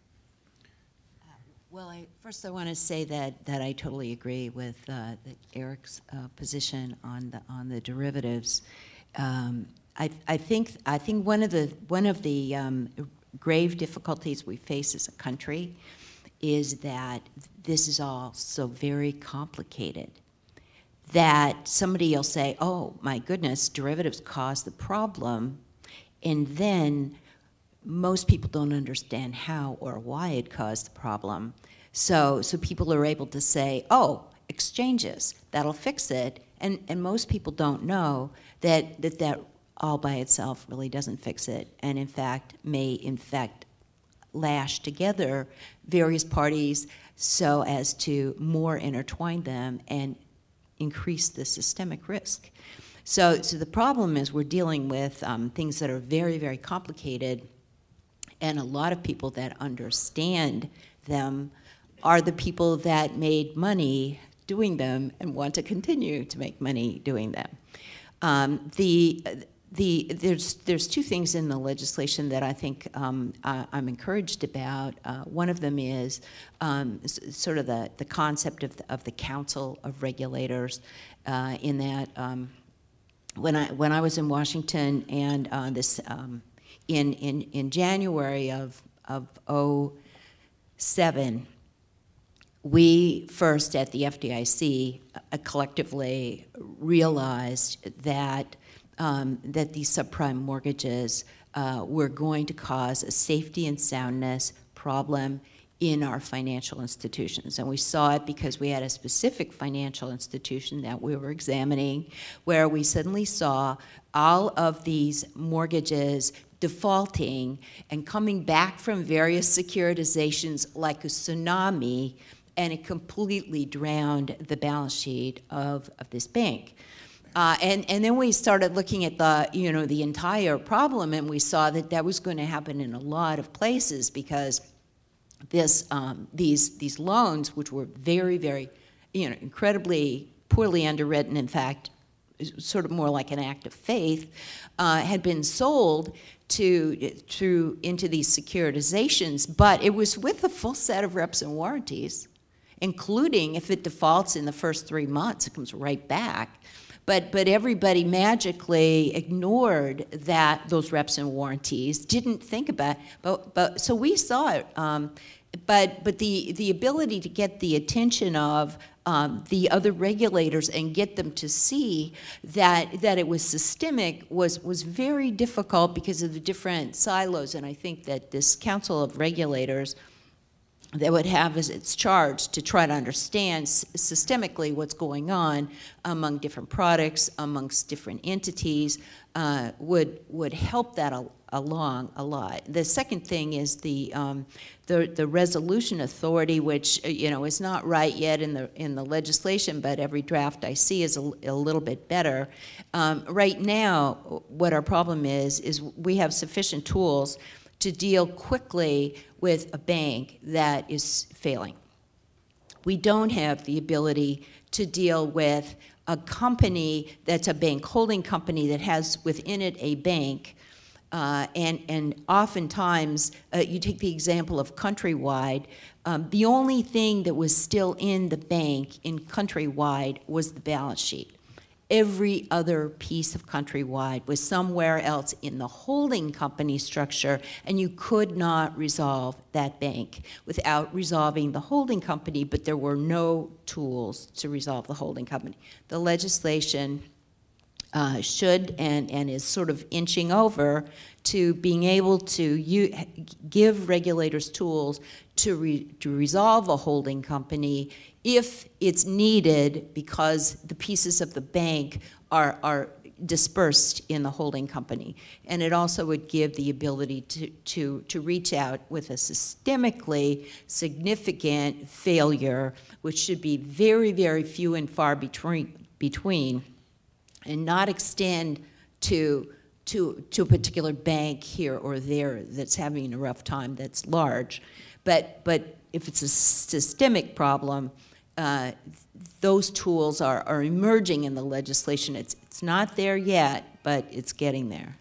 Well, I, first I want to say that, that I totally agree with uh, the, Eric's uh, position on the, on the derivatives. Um, I, I think I think one of the one of the um, grave difficulties we face as a country is that this is all so very complicated that somebody will say, "Oh my goodness, derivatives caused the problem," and then most people don't understand how or why it caused the problem. So so people are able to say, "Oh, exchanges, that'll fix it," and and most people don't know that that that all by itself really doesn't fix it, and in fact may in fact lash together various parties so as to more intertwine them and increase the systemic risk. So so the problem is we're dealing with um, things that are very, very complicated, and a lot of people that understand them are the people that made money doing them and want to continue to make money doing them. Um, the the, there's, there's two things in the legislation that I think um, I, I'm encouraged about. Uh, one of them is um, s sort of the, the concept of the, of the Council of Regulators, uh, in that um, when, I, when I was in Washington and uh, this, um, in, in, in January of, of oh seven, we first at the F D I C uh, collectively realized that Um, that these subprime mortgages uh, were going to cause a safety and soundness problem in our financial institutions. And we saw it because we had a specific financial institution that we were examining where we suddenly saw all of these mortgages defaulting and coming back from various securitizations like a tsunami, and it completely drowned the balance sheet of, of this bank. Uh, and, and then we started looking at the, you know, the entire problem, and we saw that that was going to happen in a lot of places because this, um, these, these loans, which were very, very, you know, incredibly poorly underwritten, in fact, sort of more like an act of faith, uh, had been sold to, to, into these securitizations, but it was with a full set of reps and warranties, including if it defaults in the first three months, it comes right back. But, but everybody magically ignored that, those reps and warranties, didn't think about it. But, but, so we saw it. Um, but but the, the ability to get the attention of um, the other regulators and get them to see that, that it was systemic was, was very difficult because of the different silos. And I think that this Council of Regulators that would have as its charge to try to understand systemically what's going on among different products, amongst different entities, uh, would would help that al along a lot. The second thing is the um, the the resolution authority, which you know is not right yet in the in the legislation, but every draft I see is a, a little bit better. Um, right now, what our problem is is we have sufficient tools to deal quickly with a bank that is failing. We don't have the ability to deal with a company that's a bank holding company that has within it a bank, uh, and, and oftentimes, uh, you take the example of Countrywide, um, the only thing that was still in the bank in Countrywide was the balance sheet. Every other piece of Countrywide was somewhere else in the holding company structure, and you could not resolve that bank without resolving the holding company, but there were no tools to resolve the holding company. The legislation uh, should and, and is sort of inching over to being able to u give regulators tools to, re to resolve a holding company if it's needed because the pieces of the bank are, are dispersed in the holding company. And it also would give the ability to, to, to reach out with a systemically significant failure, which should be very, very few and far between, between and not extend to, to, to a particular bank here or there that's having a rough time that's large. But, but if it's a systemic problem, Uh, those tools are, are emerging in the legislation. It's, it's not there yet, but it's getting there.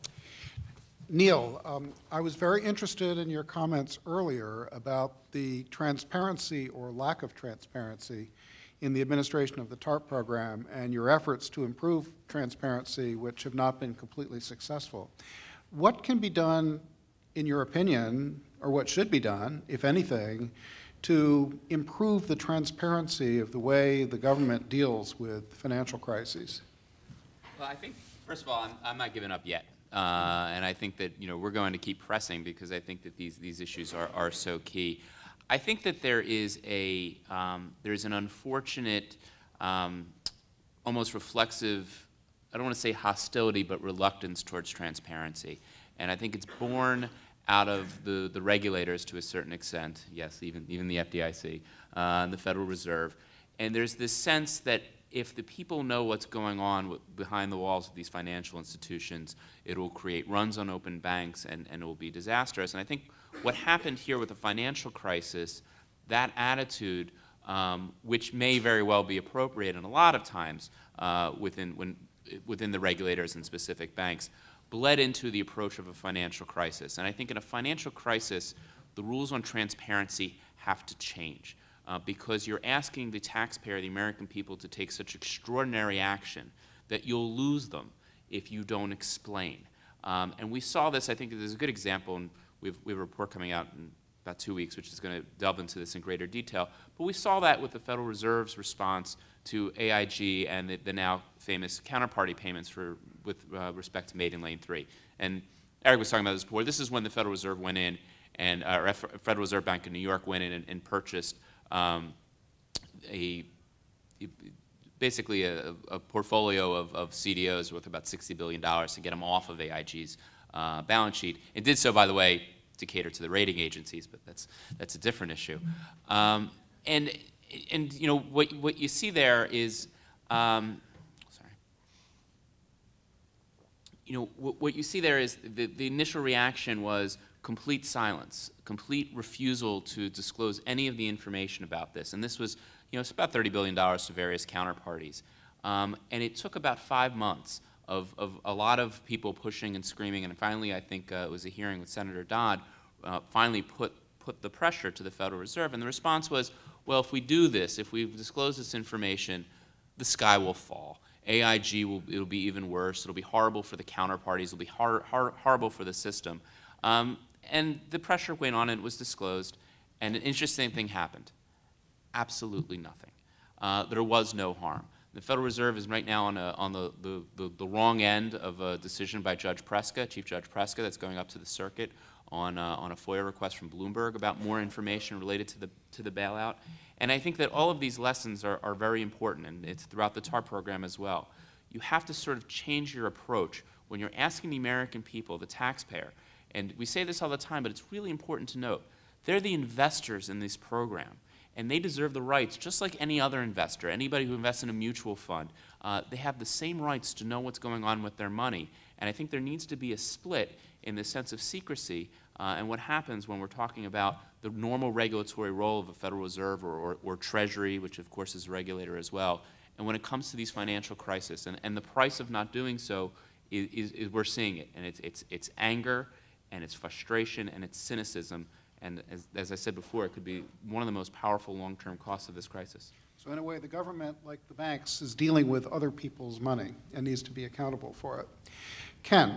Neil, um, I was very interested in your comments earlier about the transparency or lack of transparency in the administration of the TARP program and your efforts to improve transparency, which have not been completely successful. What can be done, in your opinion, or what should be done, if anything, to improve the transparency of the way the government deals with financial crises? Well, I think, first of all, I'm, I'm not giving up yet. Uh, and I think that, you know, we're going to keep pressing because I think that these, these issues are, are so key. I think that there is a, um, there's an unfortunate, um, almost reflexive, I don't want to say hostility, but reluctance towards transparency. And I think it's born out of the, the regulators to a certain extent, yes, even, even the F D I C, uh, and the Federal Reserve. And there's this sense that if the people know what's going on with, behind the walls of these financial institutions, it will create runs on open banks and, and it will be disastrous. And I think what happened here with the financial crisis, that attitude, um, which may very well be appropriate and a lot of times uh, within, when within the regulators and specific banks bled into the approach of a financial crisis. And I think in a financial crisis, the rules on transparency have to change uh, because you're asking the taxpayer, the American people, to take such extraordinary action that you'll lose them if you don't explain. Um, and we saw this, I think there's a good example, and we have, we have a report coming out in about two weeks, which is going to delve into this in greater detail. But we saw that with the Federal Reserve's response to A I G and the, the now famous counterparty payments for, with uh, respect to Maiden Lane three. And Eric was talking about this before. This is when the Federal Reserve went in, and uh, or Federal Reserve Bank of New York went in and, and purchased um, a, basically a, a portfolio of, of C D Os worth about sixty billion dollars to get them off of A I G's uh, balance sheet. It did so, by the way, to cater to the rating agencies, but that's that's a different issue. Um, and and you know what what you see there is, um, sorry. You know what, what you see there is the the initial reaction was complete silence, complete refusal to disclose any of the information about this, and this was you know it's about thirty billion dollars to various counterparties, um, and it took about five months. Of, of a lot of people pushing and screaming, and finally I think uh, it was a hearing with Senator Dodd, uh, finally put, put the pressure to the Federal Reserve, and the response was, well, if we do this, if we disclose this information, the sky will fall. A I G, will it'll be even worse, it'll be horrible for the counterparties, it'll be hor hor horrible for the system. Um, and the pressure went on and it was disclosed, and an interesting thing happened. Absolutely nothing. Uh, there was no harm. The Federal Reserve is right now on, a, on the, the, the, the wrong end of a decision by Judge Preska, Chief Judge Preska, that's going up to the circuit on, uh, on a FOIA request from Bloomberg about more information related to the, to the bailout. And I think that all of these lessons are, are very important, and it's throughout the TARP program as well. You have to sort of change your approach when you're asking the American people, the taxpayer, and we say this all the time, but it's really important to note, they're the investors in this program. And they deserve the rights, just like any other investor, anybody who invests in a mutual fund. Uh, they have the same rights to know what's going on with their money. And I think there needs to be a split in the sense of secrecy uh, and what happens when we're talking about the normal regulatory role of a Federal Reserve or, or, or Treasury, which of course is a regulator as well. And when it comes to these financial crises, and, and the price of not doing so is, is, is we're seeing it. And it's, it's, it's anger, and it's frustration, and it's cynicism. And as, as I said before, it could be one of the most powerful long-term costs of this crisis. So in a way, the government, like the banks, is dealing with other people's money and needs to be accountable for it. Ken,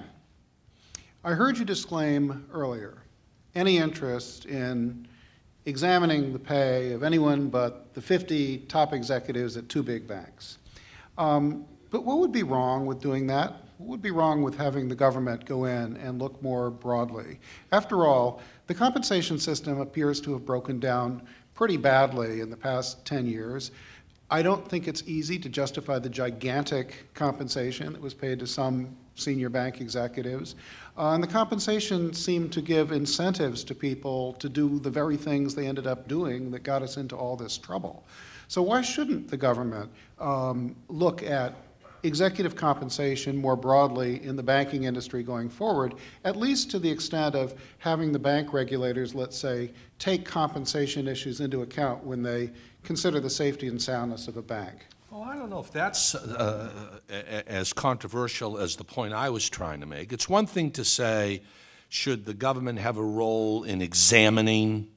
I heard you disclaim earlier any interest in examining the pay of anyone but the fifty top executives at two big banks. Um, but what would be wrong with doing that? What would be wrong with having the government go in and look more broadly? After all, the compensation system appears to have broken down pretty badly in the past ten years. I don't think it's easy to justify the gigantic compensation that was paid to some senior bank executives. Uh, and the compensation seemed to give incentives to people to do the very things they ended up doing that got us into all this trouble. So why shouldn't the government um, look at executive compensation more broadly in the banking industry going forward, at least to the extent of having the bank regulators, let's say, take compensation issues into account when they consider the safety and soundness of a bank? Well, I don't know if that's uh, as controversial as the point I was trying to make. It's one thing to say, should the government have a role in examining,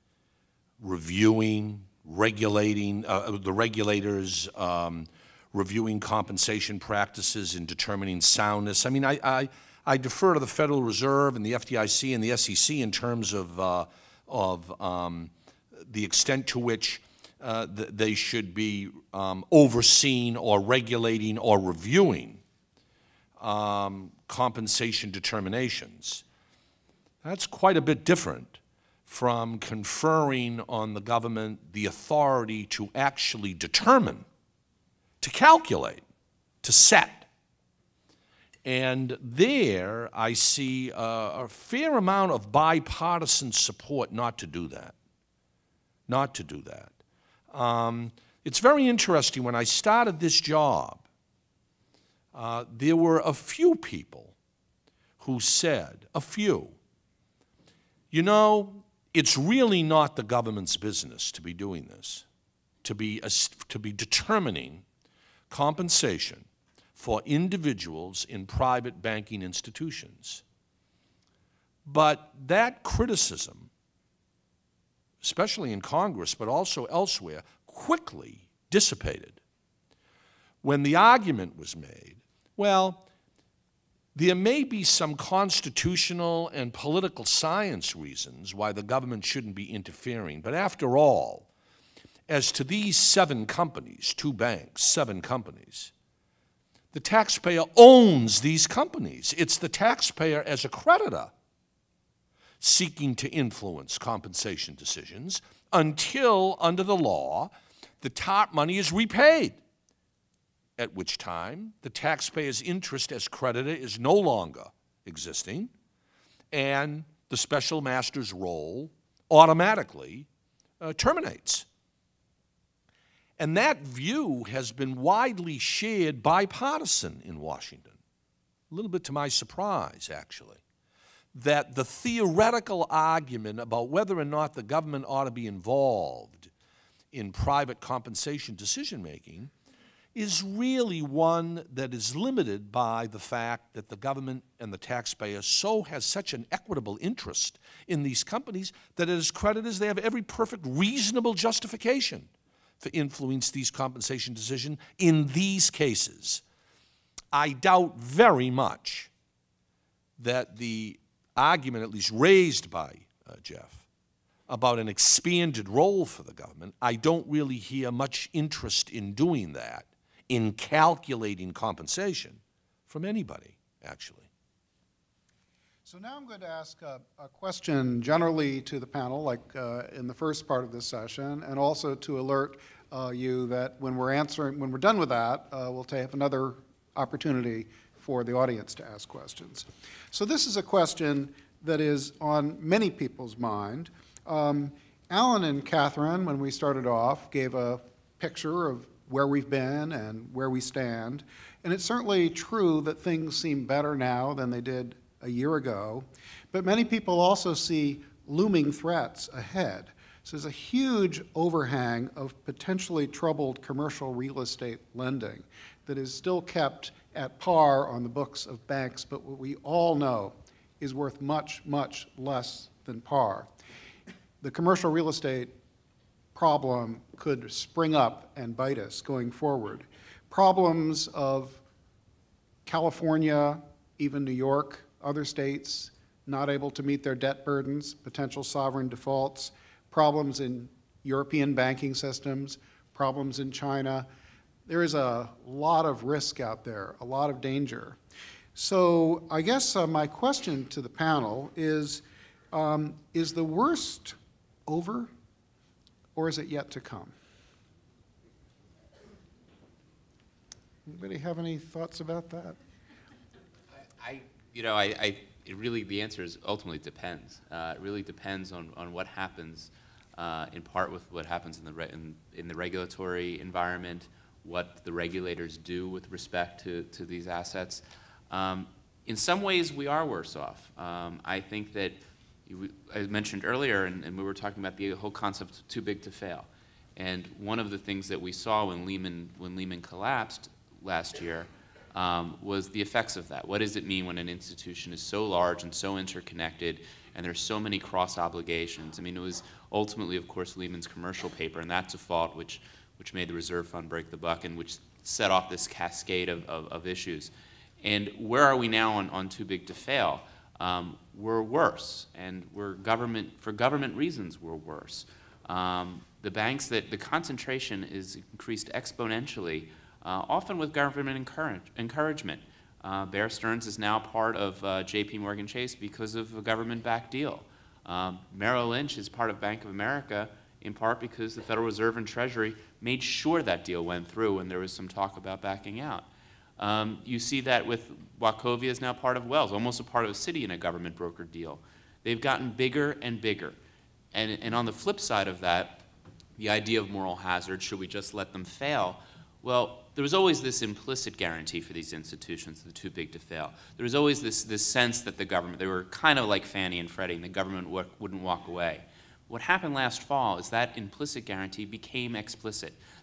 reviewing, regulating, uh, the regulators um, reviewing compensation practices and determining soundness. I mean, I, I, I defer to the Federal Reserve and the F D I C and the S E C in terms of, uh, of um, the extent to which uh, th they should be um, overseeing or regulating or reviewing um, compensation determinations. That's quite a bit different from conferring on the government the authority to actually determine, to calculate, to set. And there I see a, a fair amount of bipartisan support not to do that, not to do that. Um, it's very interesting, when I started this job, uh, there were a few people who said, a few, you know, it's really not the government's business to be doing this, to be, to be determining compensation for individuals in private banking institutions. But that criticism, especially in Congress, but also elsewhere, quickly dissipated when the argument was made, well, there may be some constitutional and political science reasons why the government shouldn't be interfering, but after all, as to these seven companies, two banks, seven companies, the taxpayer owns these companies. It's the taxpayer as a creditor seeking to influence compensation decisions until, under the law, the TARP money is repaid, at which time the taxpayer's interest as creditor is no longer existing, and the special master's role automatically uh, terminates. And that view has been widely shared bipartisan in Washington, a little bit to my surprise, actually, that the theoretical argument about whether or not the government ought to be involved in private compensation decision-making is really one that is limited by the fact that the government and the taxpayer so has such an equitable interest in these companies that as creditors they have every perfect reasonable justification to influence these compensation decisions in these cases. I doubt very much that the argument, at least raised by uh, Jeff, about an expanded role for the government, I don't really hear much interest in doing that, in calculating compensation from anybody, actually. So now I'm going to ask a, a question generally to the panel, like uh, in the first part of this session, and also to alert uh, you that when we're answering, when we're done with that, uh, we'll take another opportunity for the audience to ask questions. So this is a question that is on many people's mind. Um, Alan and Catherine, when we started off, gave a picture of where we've been and where we stand. And it's certainly true that things seem better now than they did a year ago. But many people also see looming threats ahead. So there's a huge overhang of potentially troubled commercial real estate lending that is still kept at par on the books of banks, but what we all know is worth much, much less than par. The commercial real estate problem could spring up and bite us going forward. Problems of California, even New York, other states not able to meet their debt burdens, potential sovereign defaults, problems in European banking systems, problems in China. There is a lot of risk out there, a lot of danger. So I guess uh, my question to the panel is, um, is the worst over, or is it yet to come? Anybody have any thoughts about that? I, you know, I, I it really, the answer is ultimately depends. Uh, it really depends on, on what happens, uh, in part with what happens in the, re in, in the regulatory environment, what the regulators do with respect to, to these assets. Um, in some ways, we are worse off. Um, I think that, you, I mentioned earlier, and, and we were talking about the whole concept of too big to fail. And one of the things that we saw when Lehman, when Lehman collapsed last year um, was the effects of that. What does it mean when an institution is so large and so interconnected and there's so many cross obligations? I mean, it was ultimately, of course, Lehman's commercial paper and that default which, which made the reserve fund break the buck and which set off this cascade of, of, of issues. And where are we now on, on too big to fail? Um, we're worse, and we're government, for government reasons, we're worse. Um, the banks that, the concentration is increased exponentially, uh, often with government encourage, encouragement. Uh, Bear Stearns is now part of uh, J P Morgan Chase because of a government-backed deal. Um, Merrill Lynch is part of Bank of America in part because the Federal Reserve and Treasury made sure that deal went through and there was some talk about backing out. Um, you see that with Wachovia is now part of Wells, almost a part of a city in a government brokered deal. They've gotten bigger and bigger. And, and on the flip side of that, the idea of moral hazard, should we just let them fail? Well, there was always this implicit guarantee for these institutions, the too big to fail. There was always this, this sense that the government, they were kind of like Fannie and Freddie, and the government w wouldn't walk away. What happened last fall is that implicit guarantee became explicit.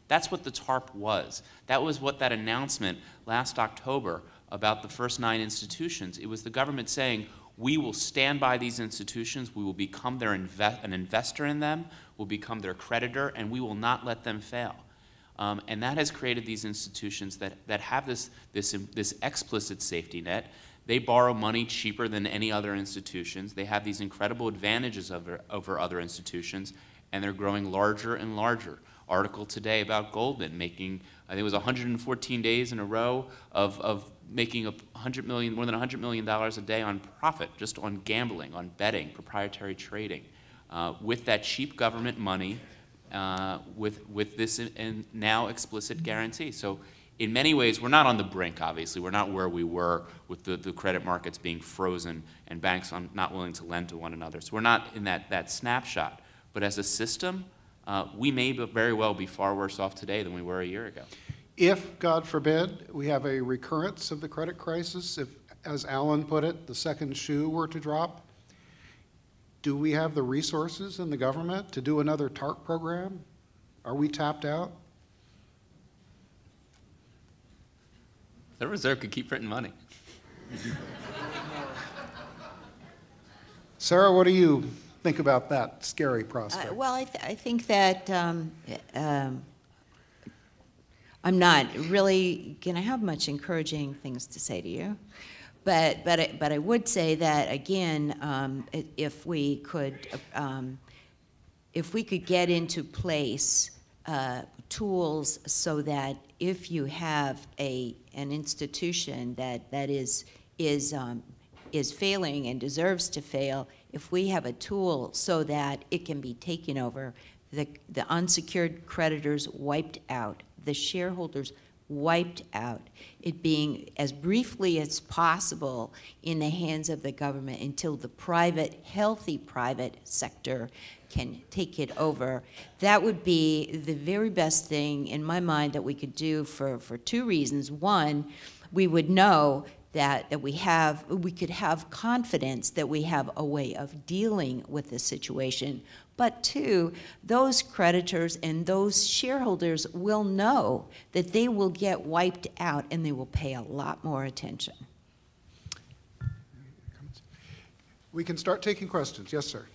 That's what the TARP was. That was what that announcement last October about the first nine institutions. It was the government saying, we will stand by these institutions, we will become their inve- an investor in them, we'll become their creditor, and we will not let them fail. Um, and that has created these institutions that, that have this, this, this explicit safety net. They borrow money cheaper than any other institutions. They have these incredible advantages over, over other institutions, and they're growing larger and larger. Article today about Goldman making, I think it was one hundred fourteen days in a row of, of making a hundred million, more than one hundred million dollars a day on profit, just on gambling, on betting, proprietary trading, uh, with that cheap government money, uh, with, with this in, in now explicit guarantee. So in many ways, we're not on the brink, obviously. We're not where we were with the, the credit markets being frozen and banks on, not willing to lend to one another. So we're not in that, that snapshot. But as a system, uh, we may very well be far worse off today than we were a year ago. If, God forbid, we have a recurrence of the credit crisis, if, as Alan put it, the second shoe were to drop, do we have the resources in the government to do another TARP program? Are we tapped out? The Reserve could keep printing money. Sarah, what do you think about that scary prospect? Uh, well, I, th I think that um, um, I'm not really going to have much encouraging things to say to you, but but I, but I would say that again, um, if we could um, if we could get into place uh, tools so that if you have a an institution that that is is um, is failing and deserves to fail, if we have a tool so that it can be taken over, the the unsecured creditors wiped out, the shareholders wiped out, it being as briefly as possible in the hands of the government until the private, healthy private sector can take it over. That would be the very best thing in my mind that we could do for, for two reasons. One, we would know that, that we have, we could have confidence that we have a way of dealing with the situation. But two, those creditors and those shareholders will know that they will get wiped out and they will pay a lot more attention. We can start taking questions. Yes, sir.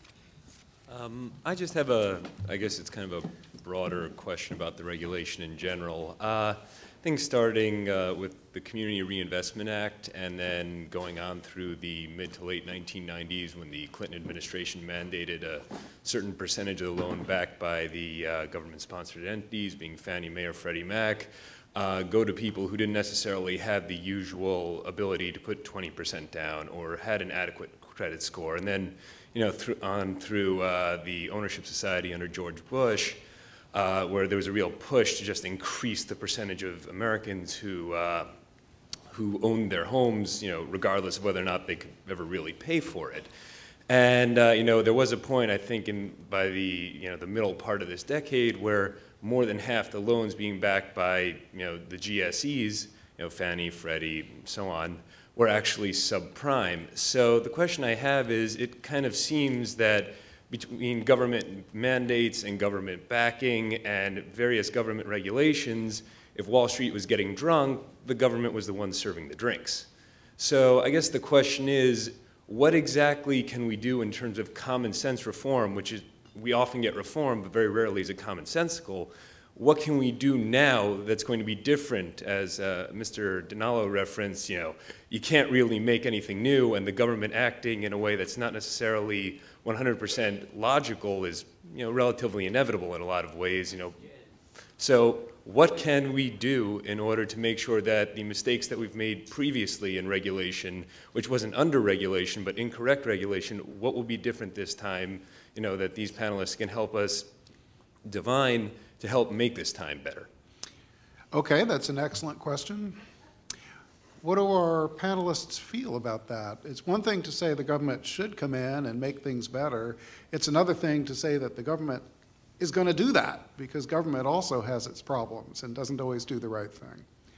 Um, I just have a, I guess it's kind of a broader question about the regulation in general. Uh, I think starting uh, with the Community Reinvestment Act and then going on through the mid to late nineteen nineties when the Clinton administration mandated a certain percentage of the loan backed by the uh, government-sponsored entities, being Fannie Mae or Freddie Mac, uh, go to people who didn't necessarily have the usual ability to put twenty percent down or had an adequate credit score. And then, you know, through, on through uh, the Ownership Society under George Bush, Uh, where there was a real push to just increase the percentage of Americans who uh, who owned their homes, you know, regardless of whether or not they could ever really pay for it. And uh, you know, there was a point, I think, in by the you know the middle part of this decade where more than half the loans being backed by you know the G S Es, you know, Fannie, Freddie, so on, were actually subprime. So the question I have is, it kind of seems that between government mandates and government backing and various government regulations, if Wall Street was getting drunk, the government was the one serving the drinks. So I guess the question is, what exactly can we do in terms of common sense reform, which is, we often get reform, but very rarely is it commonsensical. What can we do now that's going to be different? As uh, Mister Dinallo referenced, you know, you can't really make anything new, and the government acting in a way that's not necessarily one hundred percent logical is, you know, relatively inevitable in a lot of ways, you know. So what can we do in order to make sure that the mistakes that we've made previously in regulation, which wasn't under regulation but incorrect regulation, what will be different this time, you know, that these panelists can help us divine to help make this time better? Okay, that's an excellent question. What do our panelists feel about that? It's one thing to say the government should come in and make things better. It's another thing to say that the government is going to do that, because government also has its problems and doesn't always do the right thing.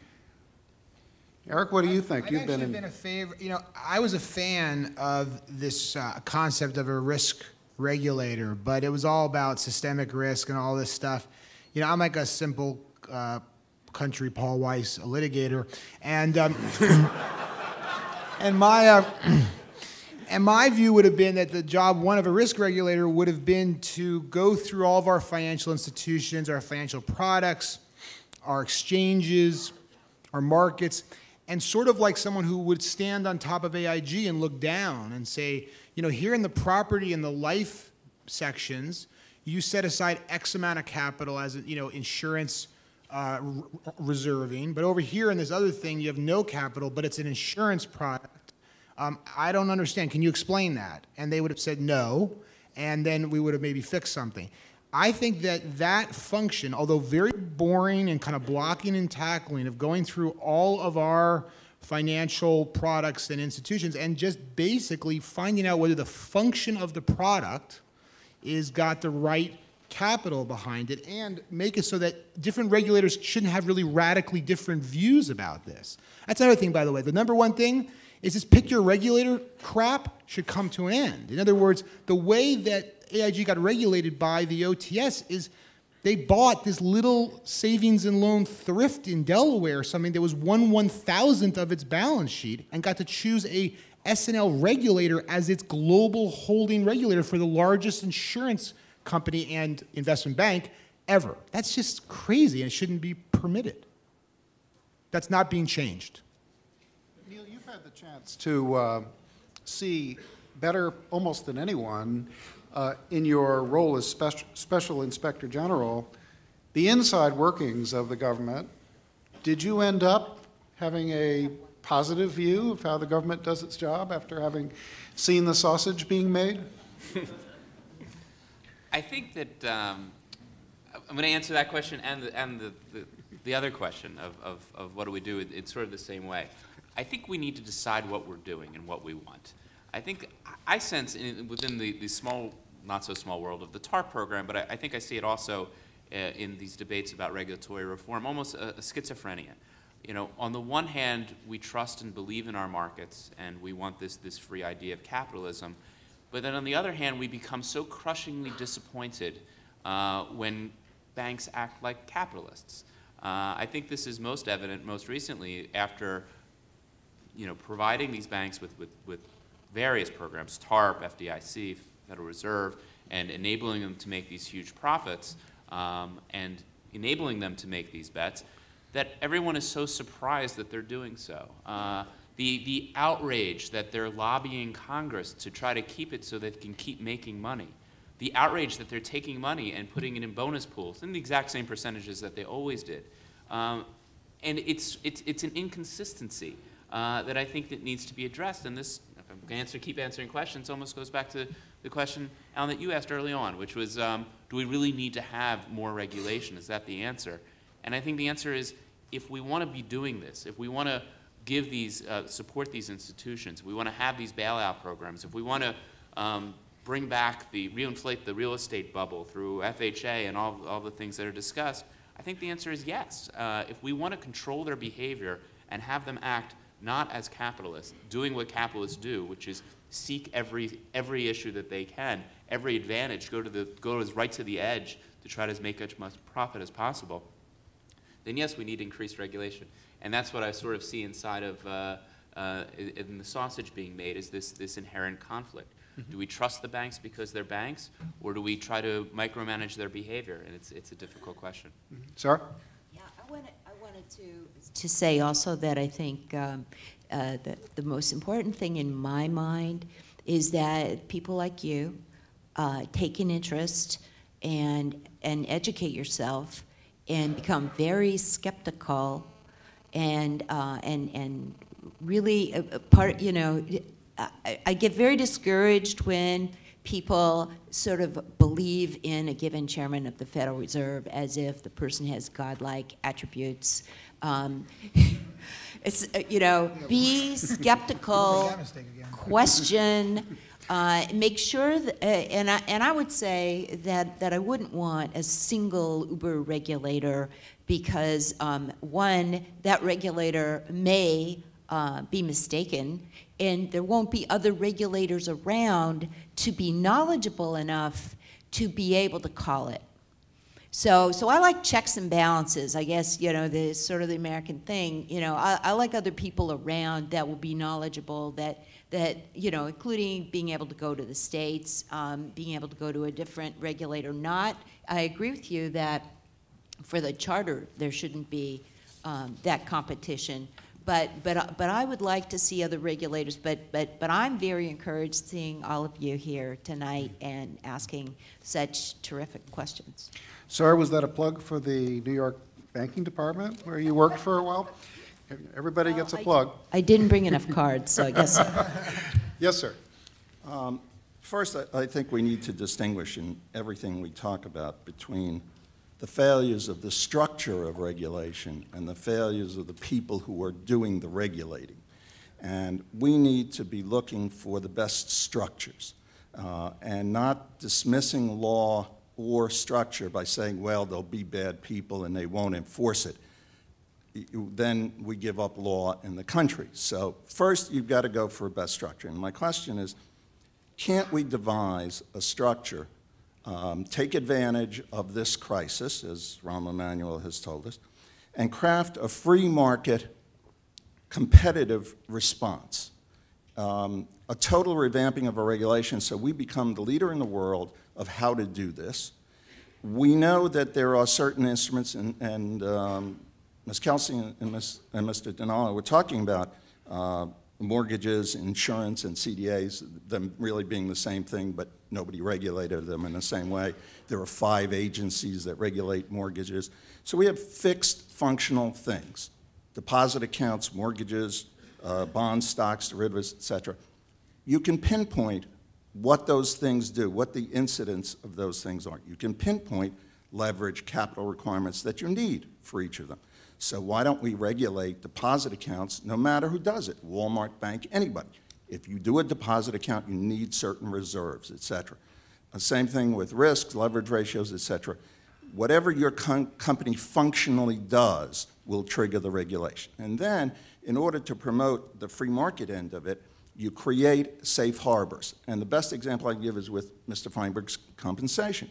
Eric, what do you think? I've You've actually been in... been a favor. You know, I was a fan of this uh, concept of a risk regulator, but it was all about systemic risk and all this stuff. you know, I'm like a simple uh, country Paul Weiss litigator, and um, and my uh, and my view would have been that the job one of a risk regulator would have been to go through all of our financial institutions, our financial products, our exchanges, our markets, and sort of like someone who would stand on top of A I G and look down and say, you know, here in the property and the life sections, you set aside X amount of capital as, you know, insurance uh, reserving, but over here in this other thing, you have no capital, but it's an insurance product. Um, I don't understand. Can you explain that? And they would have said no, and then we would have maybe fixed something. I think that that function, although very boring and kind of blocking and tackling of going through all of our financial products and institutions and just basically finding out whether the function of the product is got the right capital behind it, and make it so that different regulators shouldn't have really radically different views about this. That's another thing, by the way. The number one thing is this pick your regulator crap should come to an end. In other words, the way that A I G got regulated by the O T S is they bought this little savings and loan thrift in Delaware or something that was one one thousandth of its balance sheet and got to choose a S and L regulator as its global holding regulator for the largest insurance company and investment bank ever. That's just crazy, and it shouldn't be permitted. That's not being changed. Neil, you've had the chance to uh, see better almost than anyone uh, in your role as special, special Inspector General, the inside workings of the government. Did you end up having a positive view of how the government does its job after having seen the sausage being made? I think that um, I'm going to answer that question and the, and the, the, the other question of, of, of what do we do. It, it's sort of the same way. I think we need to decide what we're doing and what we want. I think I sense in, within the, the small, not so small world of the TARP program, but I, I think I see it also uh, in these debates about regulatory reform, almost a, a schizophrenia. You know, on the one hand, we trust and believe in our markets, and we want this, this free idea of capitalism. But then on the other hand, we become so crushingly disappointed uh, when banks act like capitalists. Uh, I think this is most evident most recently after, you know, providing these banks with, with, with various programs, TARP, F D I C, Federal Reserve, and enabling them to make these huge profits um, and enabling them to make these bets, that everyone is so surprised that they're doing so. Uh, the, the outrage that they're lobbying Congress to try to keep it so they can keep making money. The outrage that they're taking money and putting it in bonus pools in the exact same percentages that they always did. Um, and it's, it's, it's an inconsistency uh, that I think that needs to be addressed. And this, if I'm going to answer, keep answering questions, almost goes back to the question, Alan, that you asked early on, which was, um, do we really need to have more regulation? Is that the answer? And I think the answer is, if we want to be doing this, if we want to give these, uh, support these institutions, we want to have these bailout programs, if we want to um, bring back the, reinflate the real estate bubble through F H A and all, all the things that are discussed, I think the answer is yes. Uh, if we want to control their behavior and have them act not as capitalists, doing what capitalists do, which is seek every, every issue that they can, every advantage, go to the, go as right to the edge to try to make as much profit as possible, then yes, we need increased regulation. And that's what I sort of see inside of uh, uh, in the sausage being made, is this, this inherent conflict. Mm-hmm. Do we trust the banks because they're banks, or do we try to micromanage their behavior? And it's, it's a difficult question. Mm-hmm. Sara? Yeah, I wanted, I wanted to, to say also that I think um, uh, the, the most important thing in my mind is that people like you uh, take an interest and, and educate yourself and become very skeptical and, uh, and, and really a, a part, you know, I, I get very discouraged when people sort of believe in a given chairman of the Federal Reserve as if the person has godlike attributes. Um, it's, uh, you know, be skeptical, question, uh, make sure, that, uh, and, I, and I would say that, that I wouldn't want a single Uber regulator because, um, one, that regulator may uh, be mistaken, and there won't be other regulators around to be knowledgeable enough to be able to call it. So, so I like checks and balances. I guess, you know, the sort of the American thing. You know, I, I like other people around that will be knowledgeable, that, that, you know, including being able to go to the States, um, being able to go to a different regulator. Not, I agree with you that for the charter, there shouldn't be um, that competition. But, but, but I would like to see other regulators, but, but, but I'm very encouraged seeing all of you here tonight and asking such terrific questions. Sara, was that a plug for the New York Banking Department where you worked for a while? Everybody well, gets a I, plug. I didn't bring enough cards, so I guess so. Yes, sir. Um, first, I, I think we need to distinguish in everything we talk about between the failures of the structure of regulation and the failures of the people who are doing the regulating. And we need to be looking for the best structures uh, and not dismissing law or structure by saying, well, there'll be bad people and they won't enforce it. Then we give up law in the country. So first, you've got to go for a best structure. And my question is, can't we devise a structure, um, take advantage of this crisis, as Rahm Emanuel has told us, and craft a free market competitive response, um, a total revamping of our regulations so we become the leader in the world of how to do this. We know that there are certain instruments, and, and um, Miz Kelsey and, and, Miz, and Mister Dinallo were talking about uh, mortgages, insurance, and C D As, them really being the same thing, but nobody regulated them in the same way. There are five agencies that regulate mortgages. So we have fixed functional things: deposit accounts, mortgages, uh, bonds, stocks, derivatives, et cetera. You can pinpoint what those things do, what the incidence of those things are. You can pinpoint leverage, capital requirements that you need for each of them. So why don't we regulate deposit accounts no matter who does it, Walmart Bank, anybody. If you do a deposit account, you need certain reserves, et cetera. The same thing with risks, leverage ratios, et cetera. Whatever your com company functionally does will trigger the regulation. And then, in order to promote the free market end of it, you create safe harbors. And the best example I can give is with Mister Feinberg's compensation.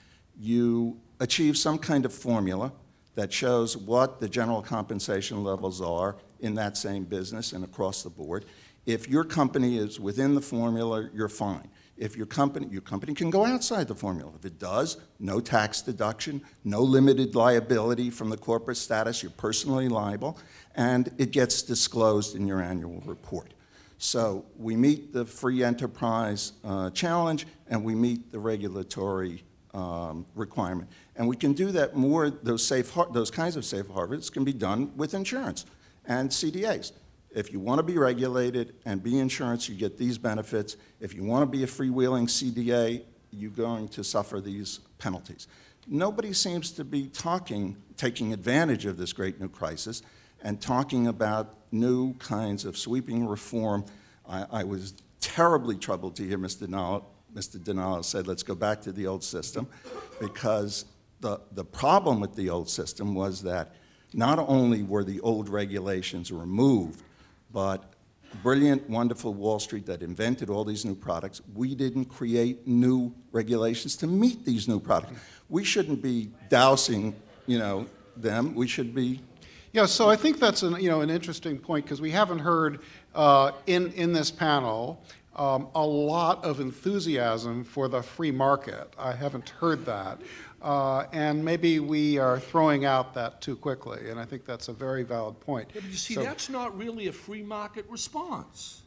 You achieve some kind of formula that shows what the general compensation levels are in that same business and across the board. If your company is within the formula, you're fine. If your company, your company can go outside the formula. If it does, no tax deduction, no limited liability from the corporate status, you're personally liable, and it gets disclosed in your annual report. So we meet the free enterprise uh, challenge, and we meet the regulatory um, requirement. And we can do that more, those, safe those kinds of safe harbors can be done with insurance and C D As. If you want to be regulated and be insurance, you get these benefits. If you want to be a freewheeling C D A, you're going to suffer these penalties. Nobody seems to be talking, taking advantage of this great new crisis and talking about new kinds of sweeping reform. I, I was terribly troubled to hear Mister Dinallo, Mister Dinallo said, let's go back to the old system, because the, the problem with the old system was that not only were the old regulations removed, but brilliant, wonderful Wall Street that invented all these new products, we didn't create new regulations to meet these new products. We shouldn't be dousing, you know, them. We should be. Yeah, so I think that's an, you know, an interesting point, because we haven't heard uh, in, in this panel um, a lot of enthusiasm for the free market. I haven't heard that. Uh, and maybe we are throwing out that too quickly, and I think that's a very valid point. Yeah, but you see, so, that's not really a free market response.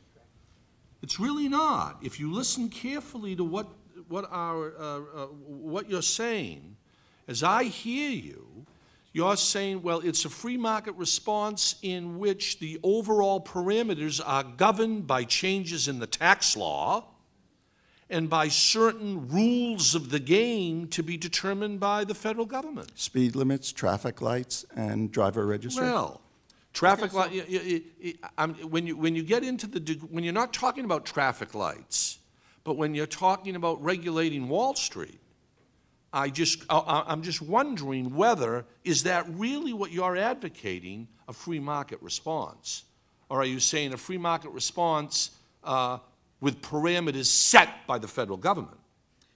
It's really not. If you listen carefully to what, what, our, uh, uh, what you're saying, as I hear you, you're saying, well, it's a free market response in which the overall parameters are governed by changes in the tax law and by certain rules of the game to be determined by the federal government. Speed limits, traffic lights, and driver registration. Well, traffic light. When you when you get into the when you're not talking about traffic lights, but when you're talking about regulating Wall Street, I just I, I'm just wondering whether is that really what you're advocating, a free market response, or are you saying a free market response Uh, with parameters set by the federal government?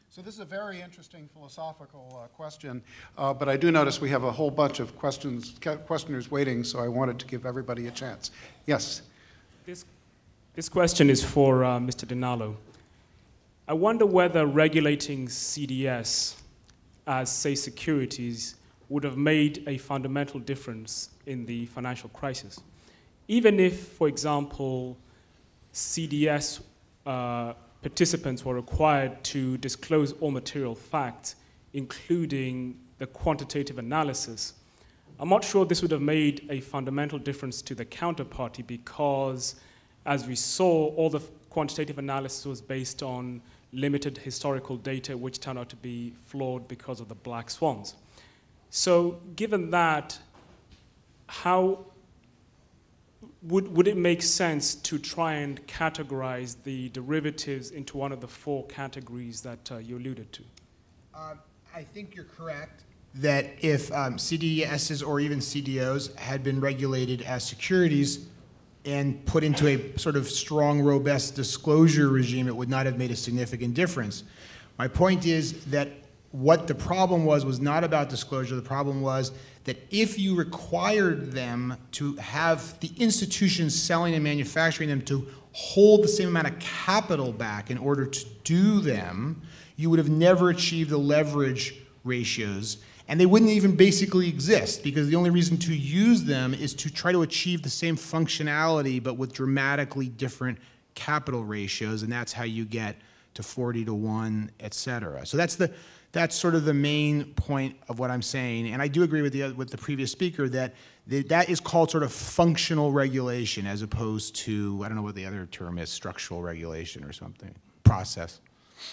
So this is a very interesting philosophical uh, question, uh, but I do notice we have a whole bunch of questions, questioners waiting, so I wanted to give everybody a chance. Yes? This, this question is for uh, Mister Dinallo. I wonder whether regulating C D S as, say, securities would have made a fundamental difference in the financial crisis. Even if, for example, C D S uh, participants were required to disclose all material facts, including the quantitative analysis, I'm not sure this would have made a fundamental difference to the counterparty because, as we saw, all the quantitative analysis was based on limited historical data, which turned out to be flawed because of the black swans. So given that, how would, would it make sense to try and categorize the derivatives into one of the four categories that uh, you alluded to? Uh, I think you're correct that if um, C D Ss or even C D Os had been regulated as securities and put into a sort of strong, robust disclosure regime, it would not have made a significant difference. My point is that what the problem was was not about disclosure. The problem was that if you required them to have the institutions selling and manufacturing them to hold the same amount of capital back in order to do them, you would have never achieved the leverage ratios, and they wouldn't even basically exist because the only reason to use them is to try to achieve the same functionality but with dramatically different capital ratios, and that's how you get to forty to one, et cetera. So that's the that's sort of the main point of what I'm saying, and I do agree with the with the previous speaker that the, that is called sort of functional regulation as opposed to, I don't know what the other term is, structural regulation or something, process.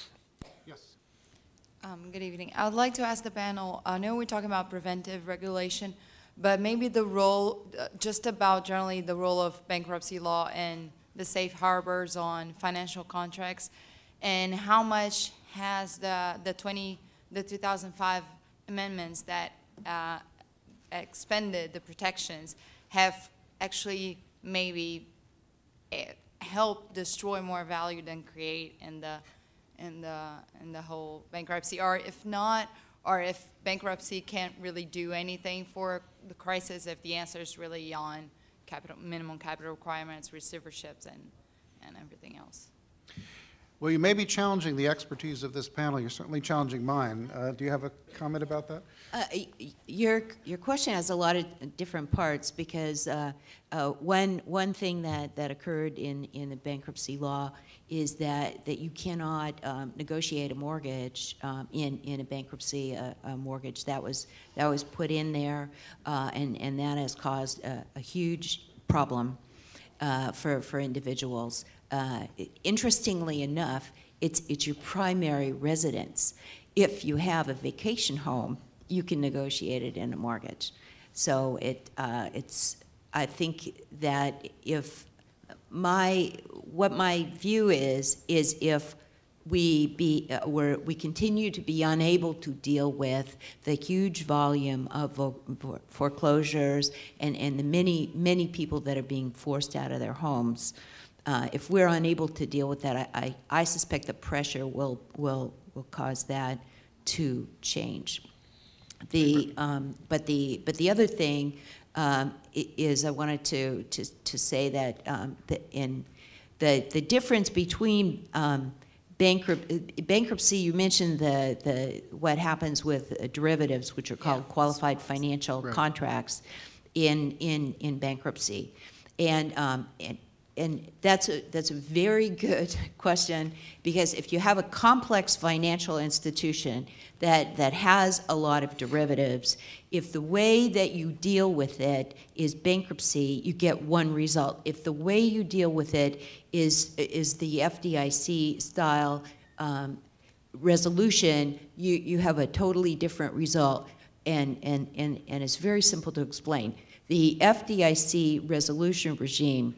Um, good evening. I would like to ask the panel, I know we're talking about preventive regulation, but maybe the role, uh, just about generally the role of bankruptcy law and the safe harbors on financial contracts, and how much has the, the, twenty, the two thousand five amendments that uh, expanded the protections have actually maybe helped destroy more value than create in the in the in the whole bankruptcy, or if not, or if bankruptcy can't really do anything for the crisis, if the answer is really on capital, minimum capital requirements, receiverships, and and everything else. Well, you may be challenging the expertise of this panel. You're certainly challenging mine. Uh, do you have a comment about that? Uh, your your question has a lot of different parts because uh, uh, one one thing that that occurred in in the bankruptcy law is that that you cannot um, negotiate a mortgage um, in in a bankruptcy a, a mortgage that was that was put in there, uh, and and that has caused a, a huge problem uh, for for individuals. Uh, interestingly enough, it's it's your primary residence. If you have a vacation home, you can negotiate it in a mortgage. So it uh, it's I think that if my what my view is is if we be uh, we're, we continue to be unable to deal with the huge volume of foreclosures and and the many many people that are being forced out of their homes. Uh, if we're unable to deal with that, I, I, I suspect the pressure will will will cause that to change. The um, but the but the other thing um, is I wanted to to to say that um, the, in the the difference between um, bankrupt, bankruptcy. You mentioned the the what happens with derivatives, which are called yeah. qualified financial right. contracts, in in in bankruptcy, and um, and. And that's a, that's a very good question, because if you have a complex financial institution that, that has a lot of derivatives, if the way that you deal with it is bankruptcy, you get one result. If the way you deal with it is, is the F D I C style um, resolution, you, you have a totally different result. And, and, and, and it's very simple to explain. The F D I C resolution regime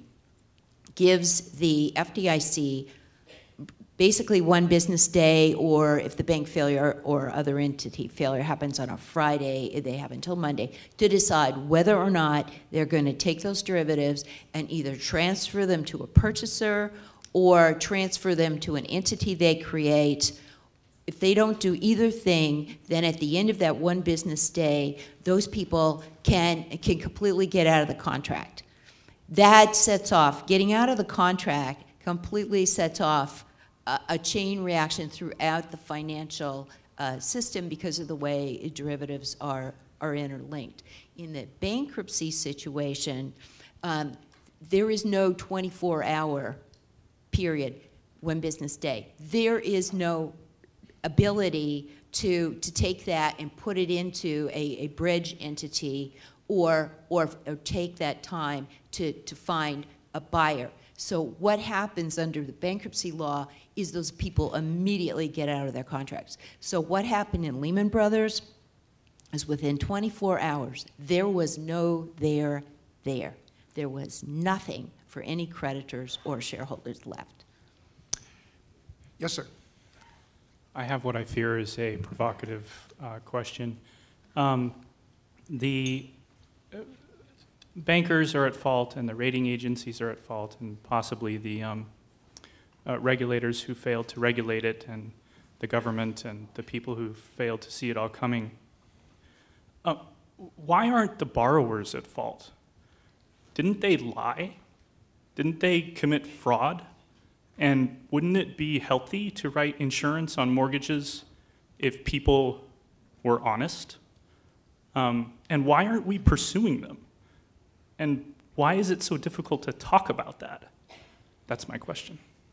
gives the F D I C basically one business day, or if the bank failure or other entity failure happens on a Friday, they have until Monday to decide whether or not they're going to take those derivatives and either transfer them to a purchaser or transfer them to an entity they create, if they don't do either thing, then at the end of that one business day, those people can, can completely get out of the contract. That sets off, getting out of the contract completely sets off a, a chain reaction throughout the financial uh, system because of the way derivatives are, are interlinked. In the bankruptcy situation, um, there is no twenty-four hour period, one business day. There is no ability to, to take that and put it into a, a bridge entity or, or, or take that time to, to find a buyer. So what happens under the bankruptcy law is those people immediately get out of their contracts. So what happened in Lehman Brothers is within twenty-four hours, there was no there there. There was nothing for any creditors or shareholders left. Yes, sir. I have what I fear is a provocative uh, question. Um, the uh, bankers are at fault, and the rating agencies are at fault, and possibly the um, uh, regulators who failed to regulate it, and the government, and the people who failed to see it all coming. Uh, why aren't the borrowers at fault? Didn't they lie? Didn't they commit fraud? And wouldn't it be healthy to write insurance on mortgages if people were honest? Um, and why aren't we pursuing them? And why is it so difficult to talk about that? That's my question.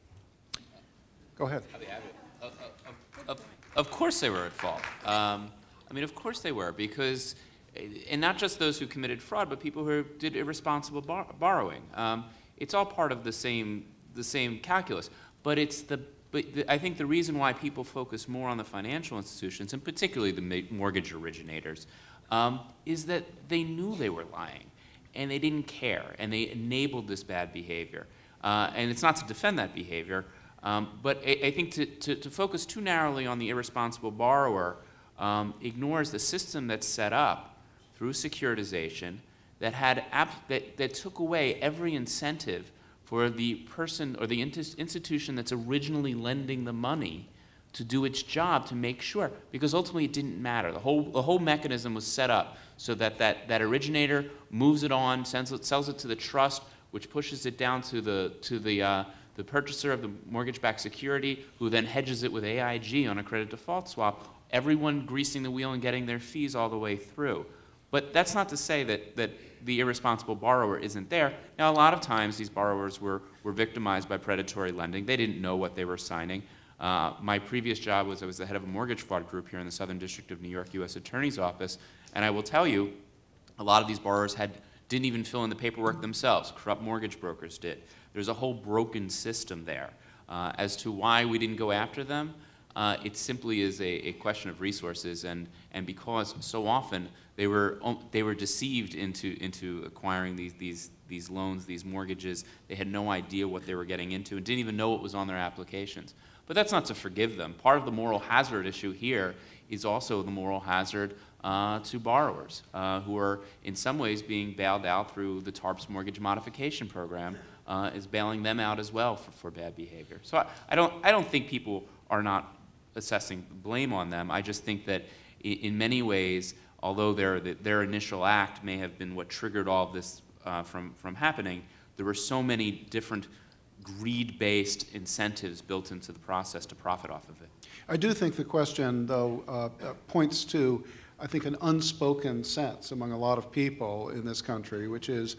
Go ahead. Of, of, of course they were at fault. Um, I mean, of course they were, because, and not just those who committed fraud, but people who did irresponsible bar borrowing. Um, it's all part of the same, the same calculus. But it's the, but the, I think the reason why people focus more on the financial institutions, and particularly the mortgage originators, um, is that they knew they were lying, and they didn't care, and they enabled this bad behavior. Uh, and it's not to defend that behavior, um, but I, I think to, to, to focus too narrowly on the irresponsible borrower um, ignores the system that's set up through securitization that, had ap that, that took away every incentive for the person or the institution that's originally lending the money to do its job to make sure, because ultimately it didn't matter. The whole, the whole mechanism was set up so that that, that originator moves it on, sends it, sells it to the trust, which pushes it down to the, to the, uh, the purchaser of the mortgage-backed security, who then hedges it with A I G on a credit default swap, everyone greasing the wheel and getting their fees all the way through. But that's not to say that, that the irresponsible borrower isn't there. Now, a lot of times these borrowers were, were victimized by predatory lending. They didn't know what they were signing. Uh, my previous job was I was the head of a mortgage fraud group here in the Southern District of New York U S Attorney's Office, and I will tell you, a lot of these borrowers had, didn't even fill in the paperwork themselves. Corrupt mortgage brokers did. There's a whole broken system there. Uh, as to why we didn't go after them, uh, it simply is a, a question of resources, and, and because so often they were, they were deceived into, into acquiring these, these, these loans, these mortgages. They had no idea what they were getting into and didn't even know what was on their applications. But that's not to forgive them. Part of the moral hazard issue here is also the moral hazard uh, to borrowers uh, who are in some ways being bailed out through the TARP's mortgage modification program, uh, is bailing them out as well for, for bad behavior. So I, I, don't, I don't think people are not assessing blame on them. I just think that in, in many ways, although their, their initial act may have been what triggered all of this uh, from, from happening, there were so many different greed-based incentives built into the process to profit off of it. I do think the question, though, uh, uh, points to, I think, an unspoken sense among a lot of people in this country, which is,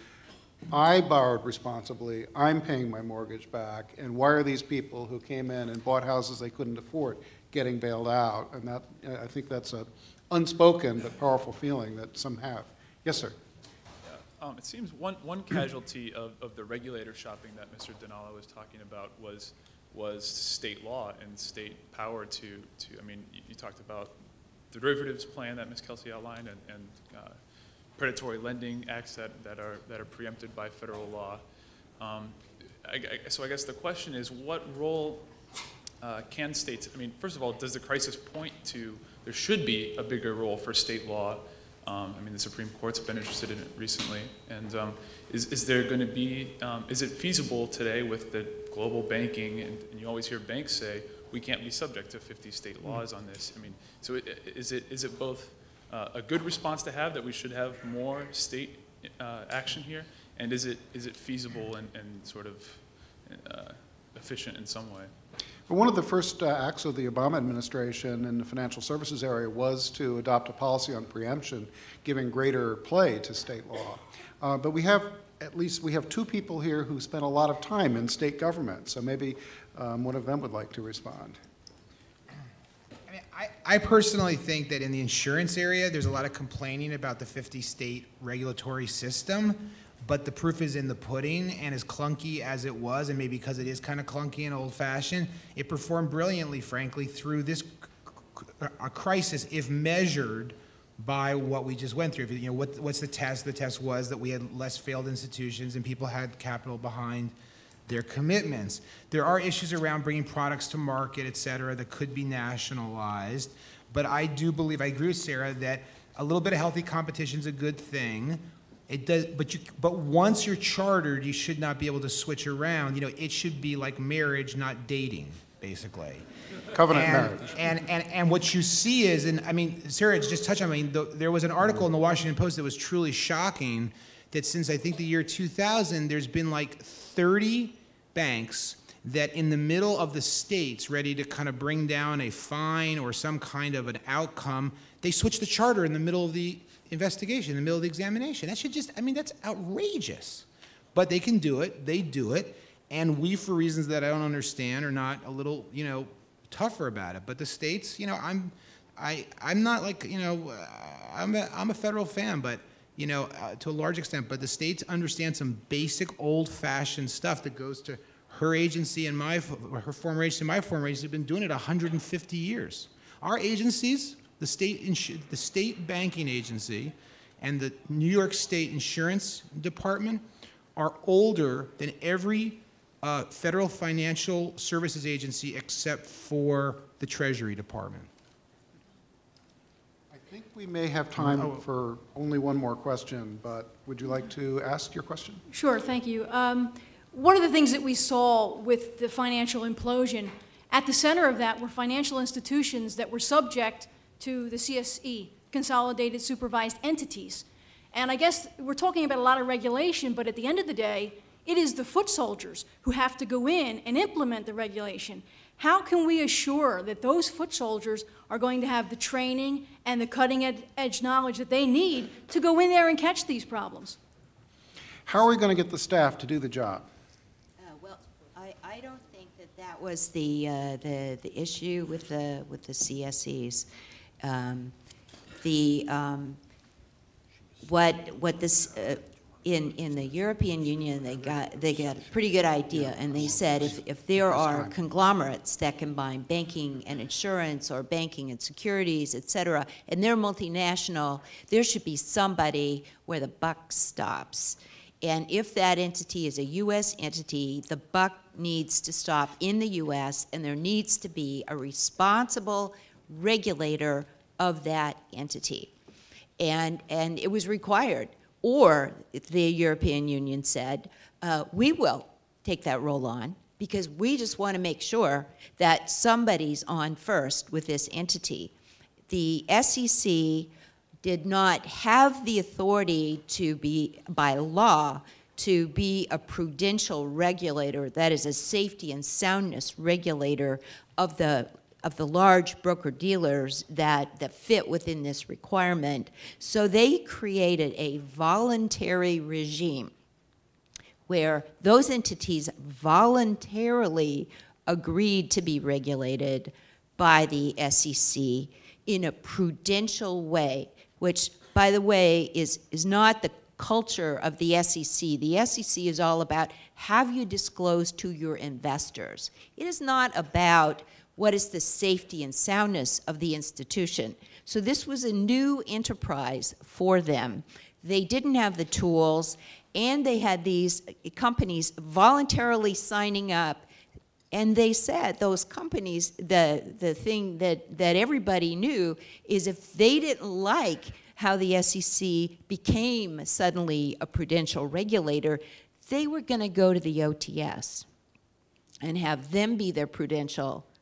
I borrowed responsibly, I'm paying my mortgage back, and why are these people who came in and bought houses they couldn't afford getting bailed out? And that, I think that's an unspoken but powerful feeling that some have. Yes, sir. Um, it seems one, one casualty of, of the regulator shopping that Mister Dinallo was talking about was, was state law and state power to, to I mean, you, you talked about the derivatives plan that Miz Kelsey outlined and, and uh, predatory lending acts that, that, are, that are preempted by federal law. Um, I, I, so I guess the question is, what role uh, can states, I mean, first of all, does the crisis point to there should be a bigger role for state law? Um, I mean, the Supreme Court's been interested in it recently. And um, is, is there going to be, um, is it feasible today with the global banking, and, and you always hear banks say, we can't be subject to fifty state laws on this. I mean, so it, is it is it both uh, a good response to have, that we should have more state uh, action here, and is it is it feasible and, and sort of uh, efficient in some way? Well, one of the first uh, acts of the Obama administration in the financial services area was to adopt a policy on preemption, giving greater play to state law. Uh, but we have, at least we have two people here who spent a lot of time in state government, so maybe um, one of them would like to respond. I mean, I, I personally think that in the insurance area, there's a lot of complaining about the fifty state regulatory system, but the proof is in the pudding, and as clunky as it was, and maybe because it is kind of clunky and old-fashioned, it performed brilliantly, frankly, through this a crisis, if measured by what we just went through. If, you know, what, what's the test? The test was that we had less failed institutions and people had capital behind their commitments. There are issues around bringing products to market, et cetera, that could be nationalized, but I do believe, I agree with Sara, that a little bit of healthy competition is a good thing. It does, but you, but once you're chartered, you should not be able to switch around. You know, it should be like marriage, not dating, basically. Covenant and, marriage. And, and, and what you see is, and I mean, Sara just touched on, I mean, the, there was an article in the Washington Post that was truly shocking, that since I think the year two thousand, there's been like thirty banks that in the middle of the states, ready to kind of bring down a fine or some kind of an outcome, they switched the charter in the middle of the investigation, in the middle of the examination. That should just, I mean, that's outrageous. But they can do it, they do it, and we, for reasons that I don't understand, are not a little, you know, tougher about it. But the states, you know, I'm, I, I'm not like, you know, uh, I'm a, I'm a federal fan, but, you know, uh, to a large extent, but the states understand some basic old-fashioned stuff that goes to her agency and my, her former agency and my former agency have been doing it one hundred fifty years. Our agencies, the state, the state banking agency and the New York State Insurance Department are older than every uh, federal financial services agency except for the Treasury Department. I think we may have time for only one more question, but would you like to ask your question? Sure, thank you. Um, one of the things that we saw with the financial implosion, at the center of that were financial institutions that were subject to the C S E, Consolidated Supervised Entities. And I guess we're talking about a lot of regulation, but at the end of the day, it is the foot soldiers who have to go in and implement the regulation. How can we assure that those foot soldiers are going to have the training and the cutting ed edge knowledge that they need to go in there and catch these problems? How are we going to get the staff to do the job? Uh, well, I, I don't think that that was the, uh, the, the issue with the, with the C S Es. Um, the, um, what, what this, uh, in, in the European Union, they got, they got a pretty good idea, and they said if, if there are conglomerates that combine banking and insurance or banking and securities, et cetera, and they're multinational, there should be somebody where the buck stops. And if that entity is a U S entity, the buck needs to stop in the U S, and there needs to be a responsible regulator of that entity. And, and it was required. Or the European Union said, uh, we will take that role on because we just want to make sure that somebody's on first with this entity. The S E C did not have the authority to be, by law, to be a prudential regulator, that is a safety and soundness regulator of the of the large broker-dealers that, that fit within this requirement. So they created a voluntary regime where those entities voluntarily agreed to be regulated by the S E C in a prudential way, which, by the way, is, is not the culture of the S E C. The S E C is all about, have you disclosed to your investors? It is not about what is the safety and soundness of the institution. So this was a new enterprise for them. They didn't have the tools, and they had these companies voluntarily signing up, and they said, those companies, the, the thing that, that everybody knew is if they didn't like how the S E C became suddenly a prudential regulator, they were gonna go to the O T S and have them be their prudential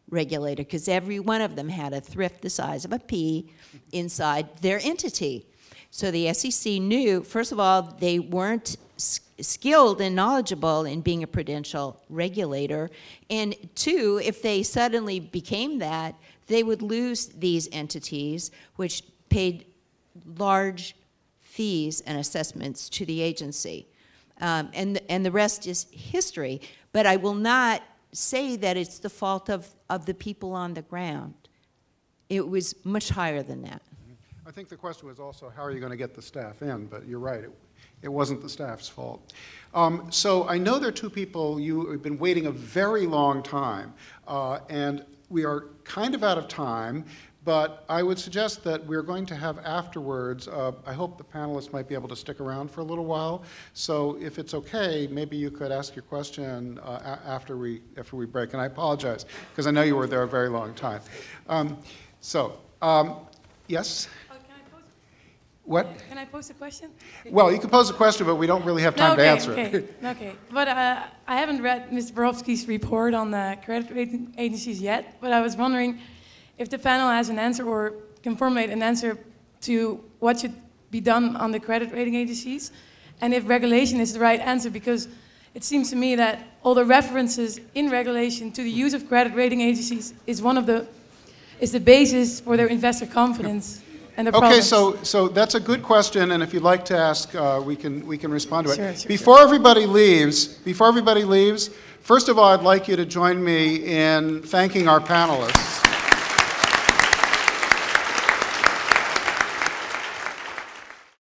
regulator, because every one of them had a thrift the size of a pea inside their entity. So the S E C knew, first of all, they weren't skilled and knowledgeable in being a prudential regulator, and two, if they suddenly became that, they would lose these entities, which paid large fees and assessments to the agency. Um, and, and the rest is history. But I will not say that it's the fault of, of the people on the ground. It was much higher than that. I think the question was also, how are you going to get the staff in? But you're right, it, it wasn't the staff's fault. Um, so I know there are two people, you have been waiting a very long time, uh, and we are kind of out of time, but I would suggest that we're going to have afterwards, uh, I hope the panelists might be able to stick around for a little while. So if it's okay, maybe you could ask your question uh, after we, after we break. And I apologize, because I know you were there a very long time. Um, so, um, yes? What? Can I pose a question? Well, you can pose a question, but we don't really have time no, okay, to answer okay, it. Okay, but uh, I haven't read Mister Barofsky's report on the credit rating agencies yet, but I was wondering if the panel has an answer or can formulate an answer to what should be done on the credit rating agencies, and if regulation is the right answer, because it seems to me that all the references in regulation to the use of credit rating agencies is one of the, is the basis for their investor confidence. And the okay, problems. so so that's a good question, and if you'd like to ask, uh, we can we can respond to it. Sure, sure, before sure. everybody leaves, before everybody leaves, first of all, I'd like you to join me in thanking our panelists.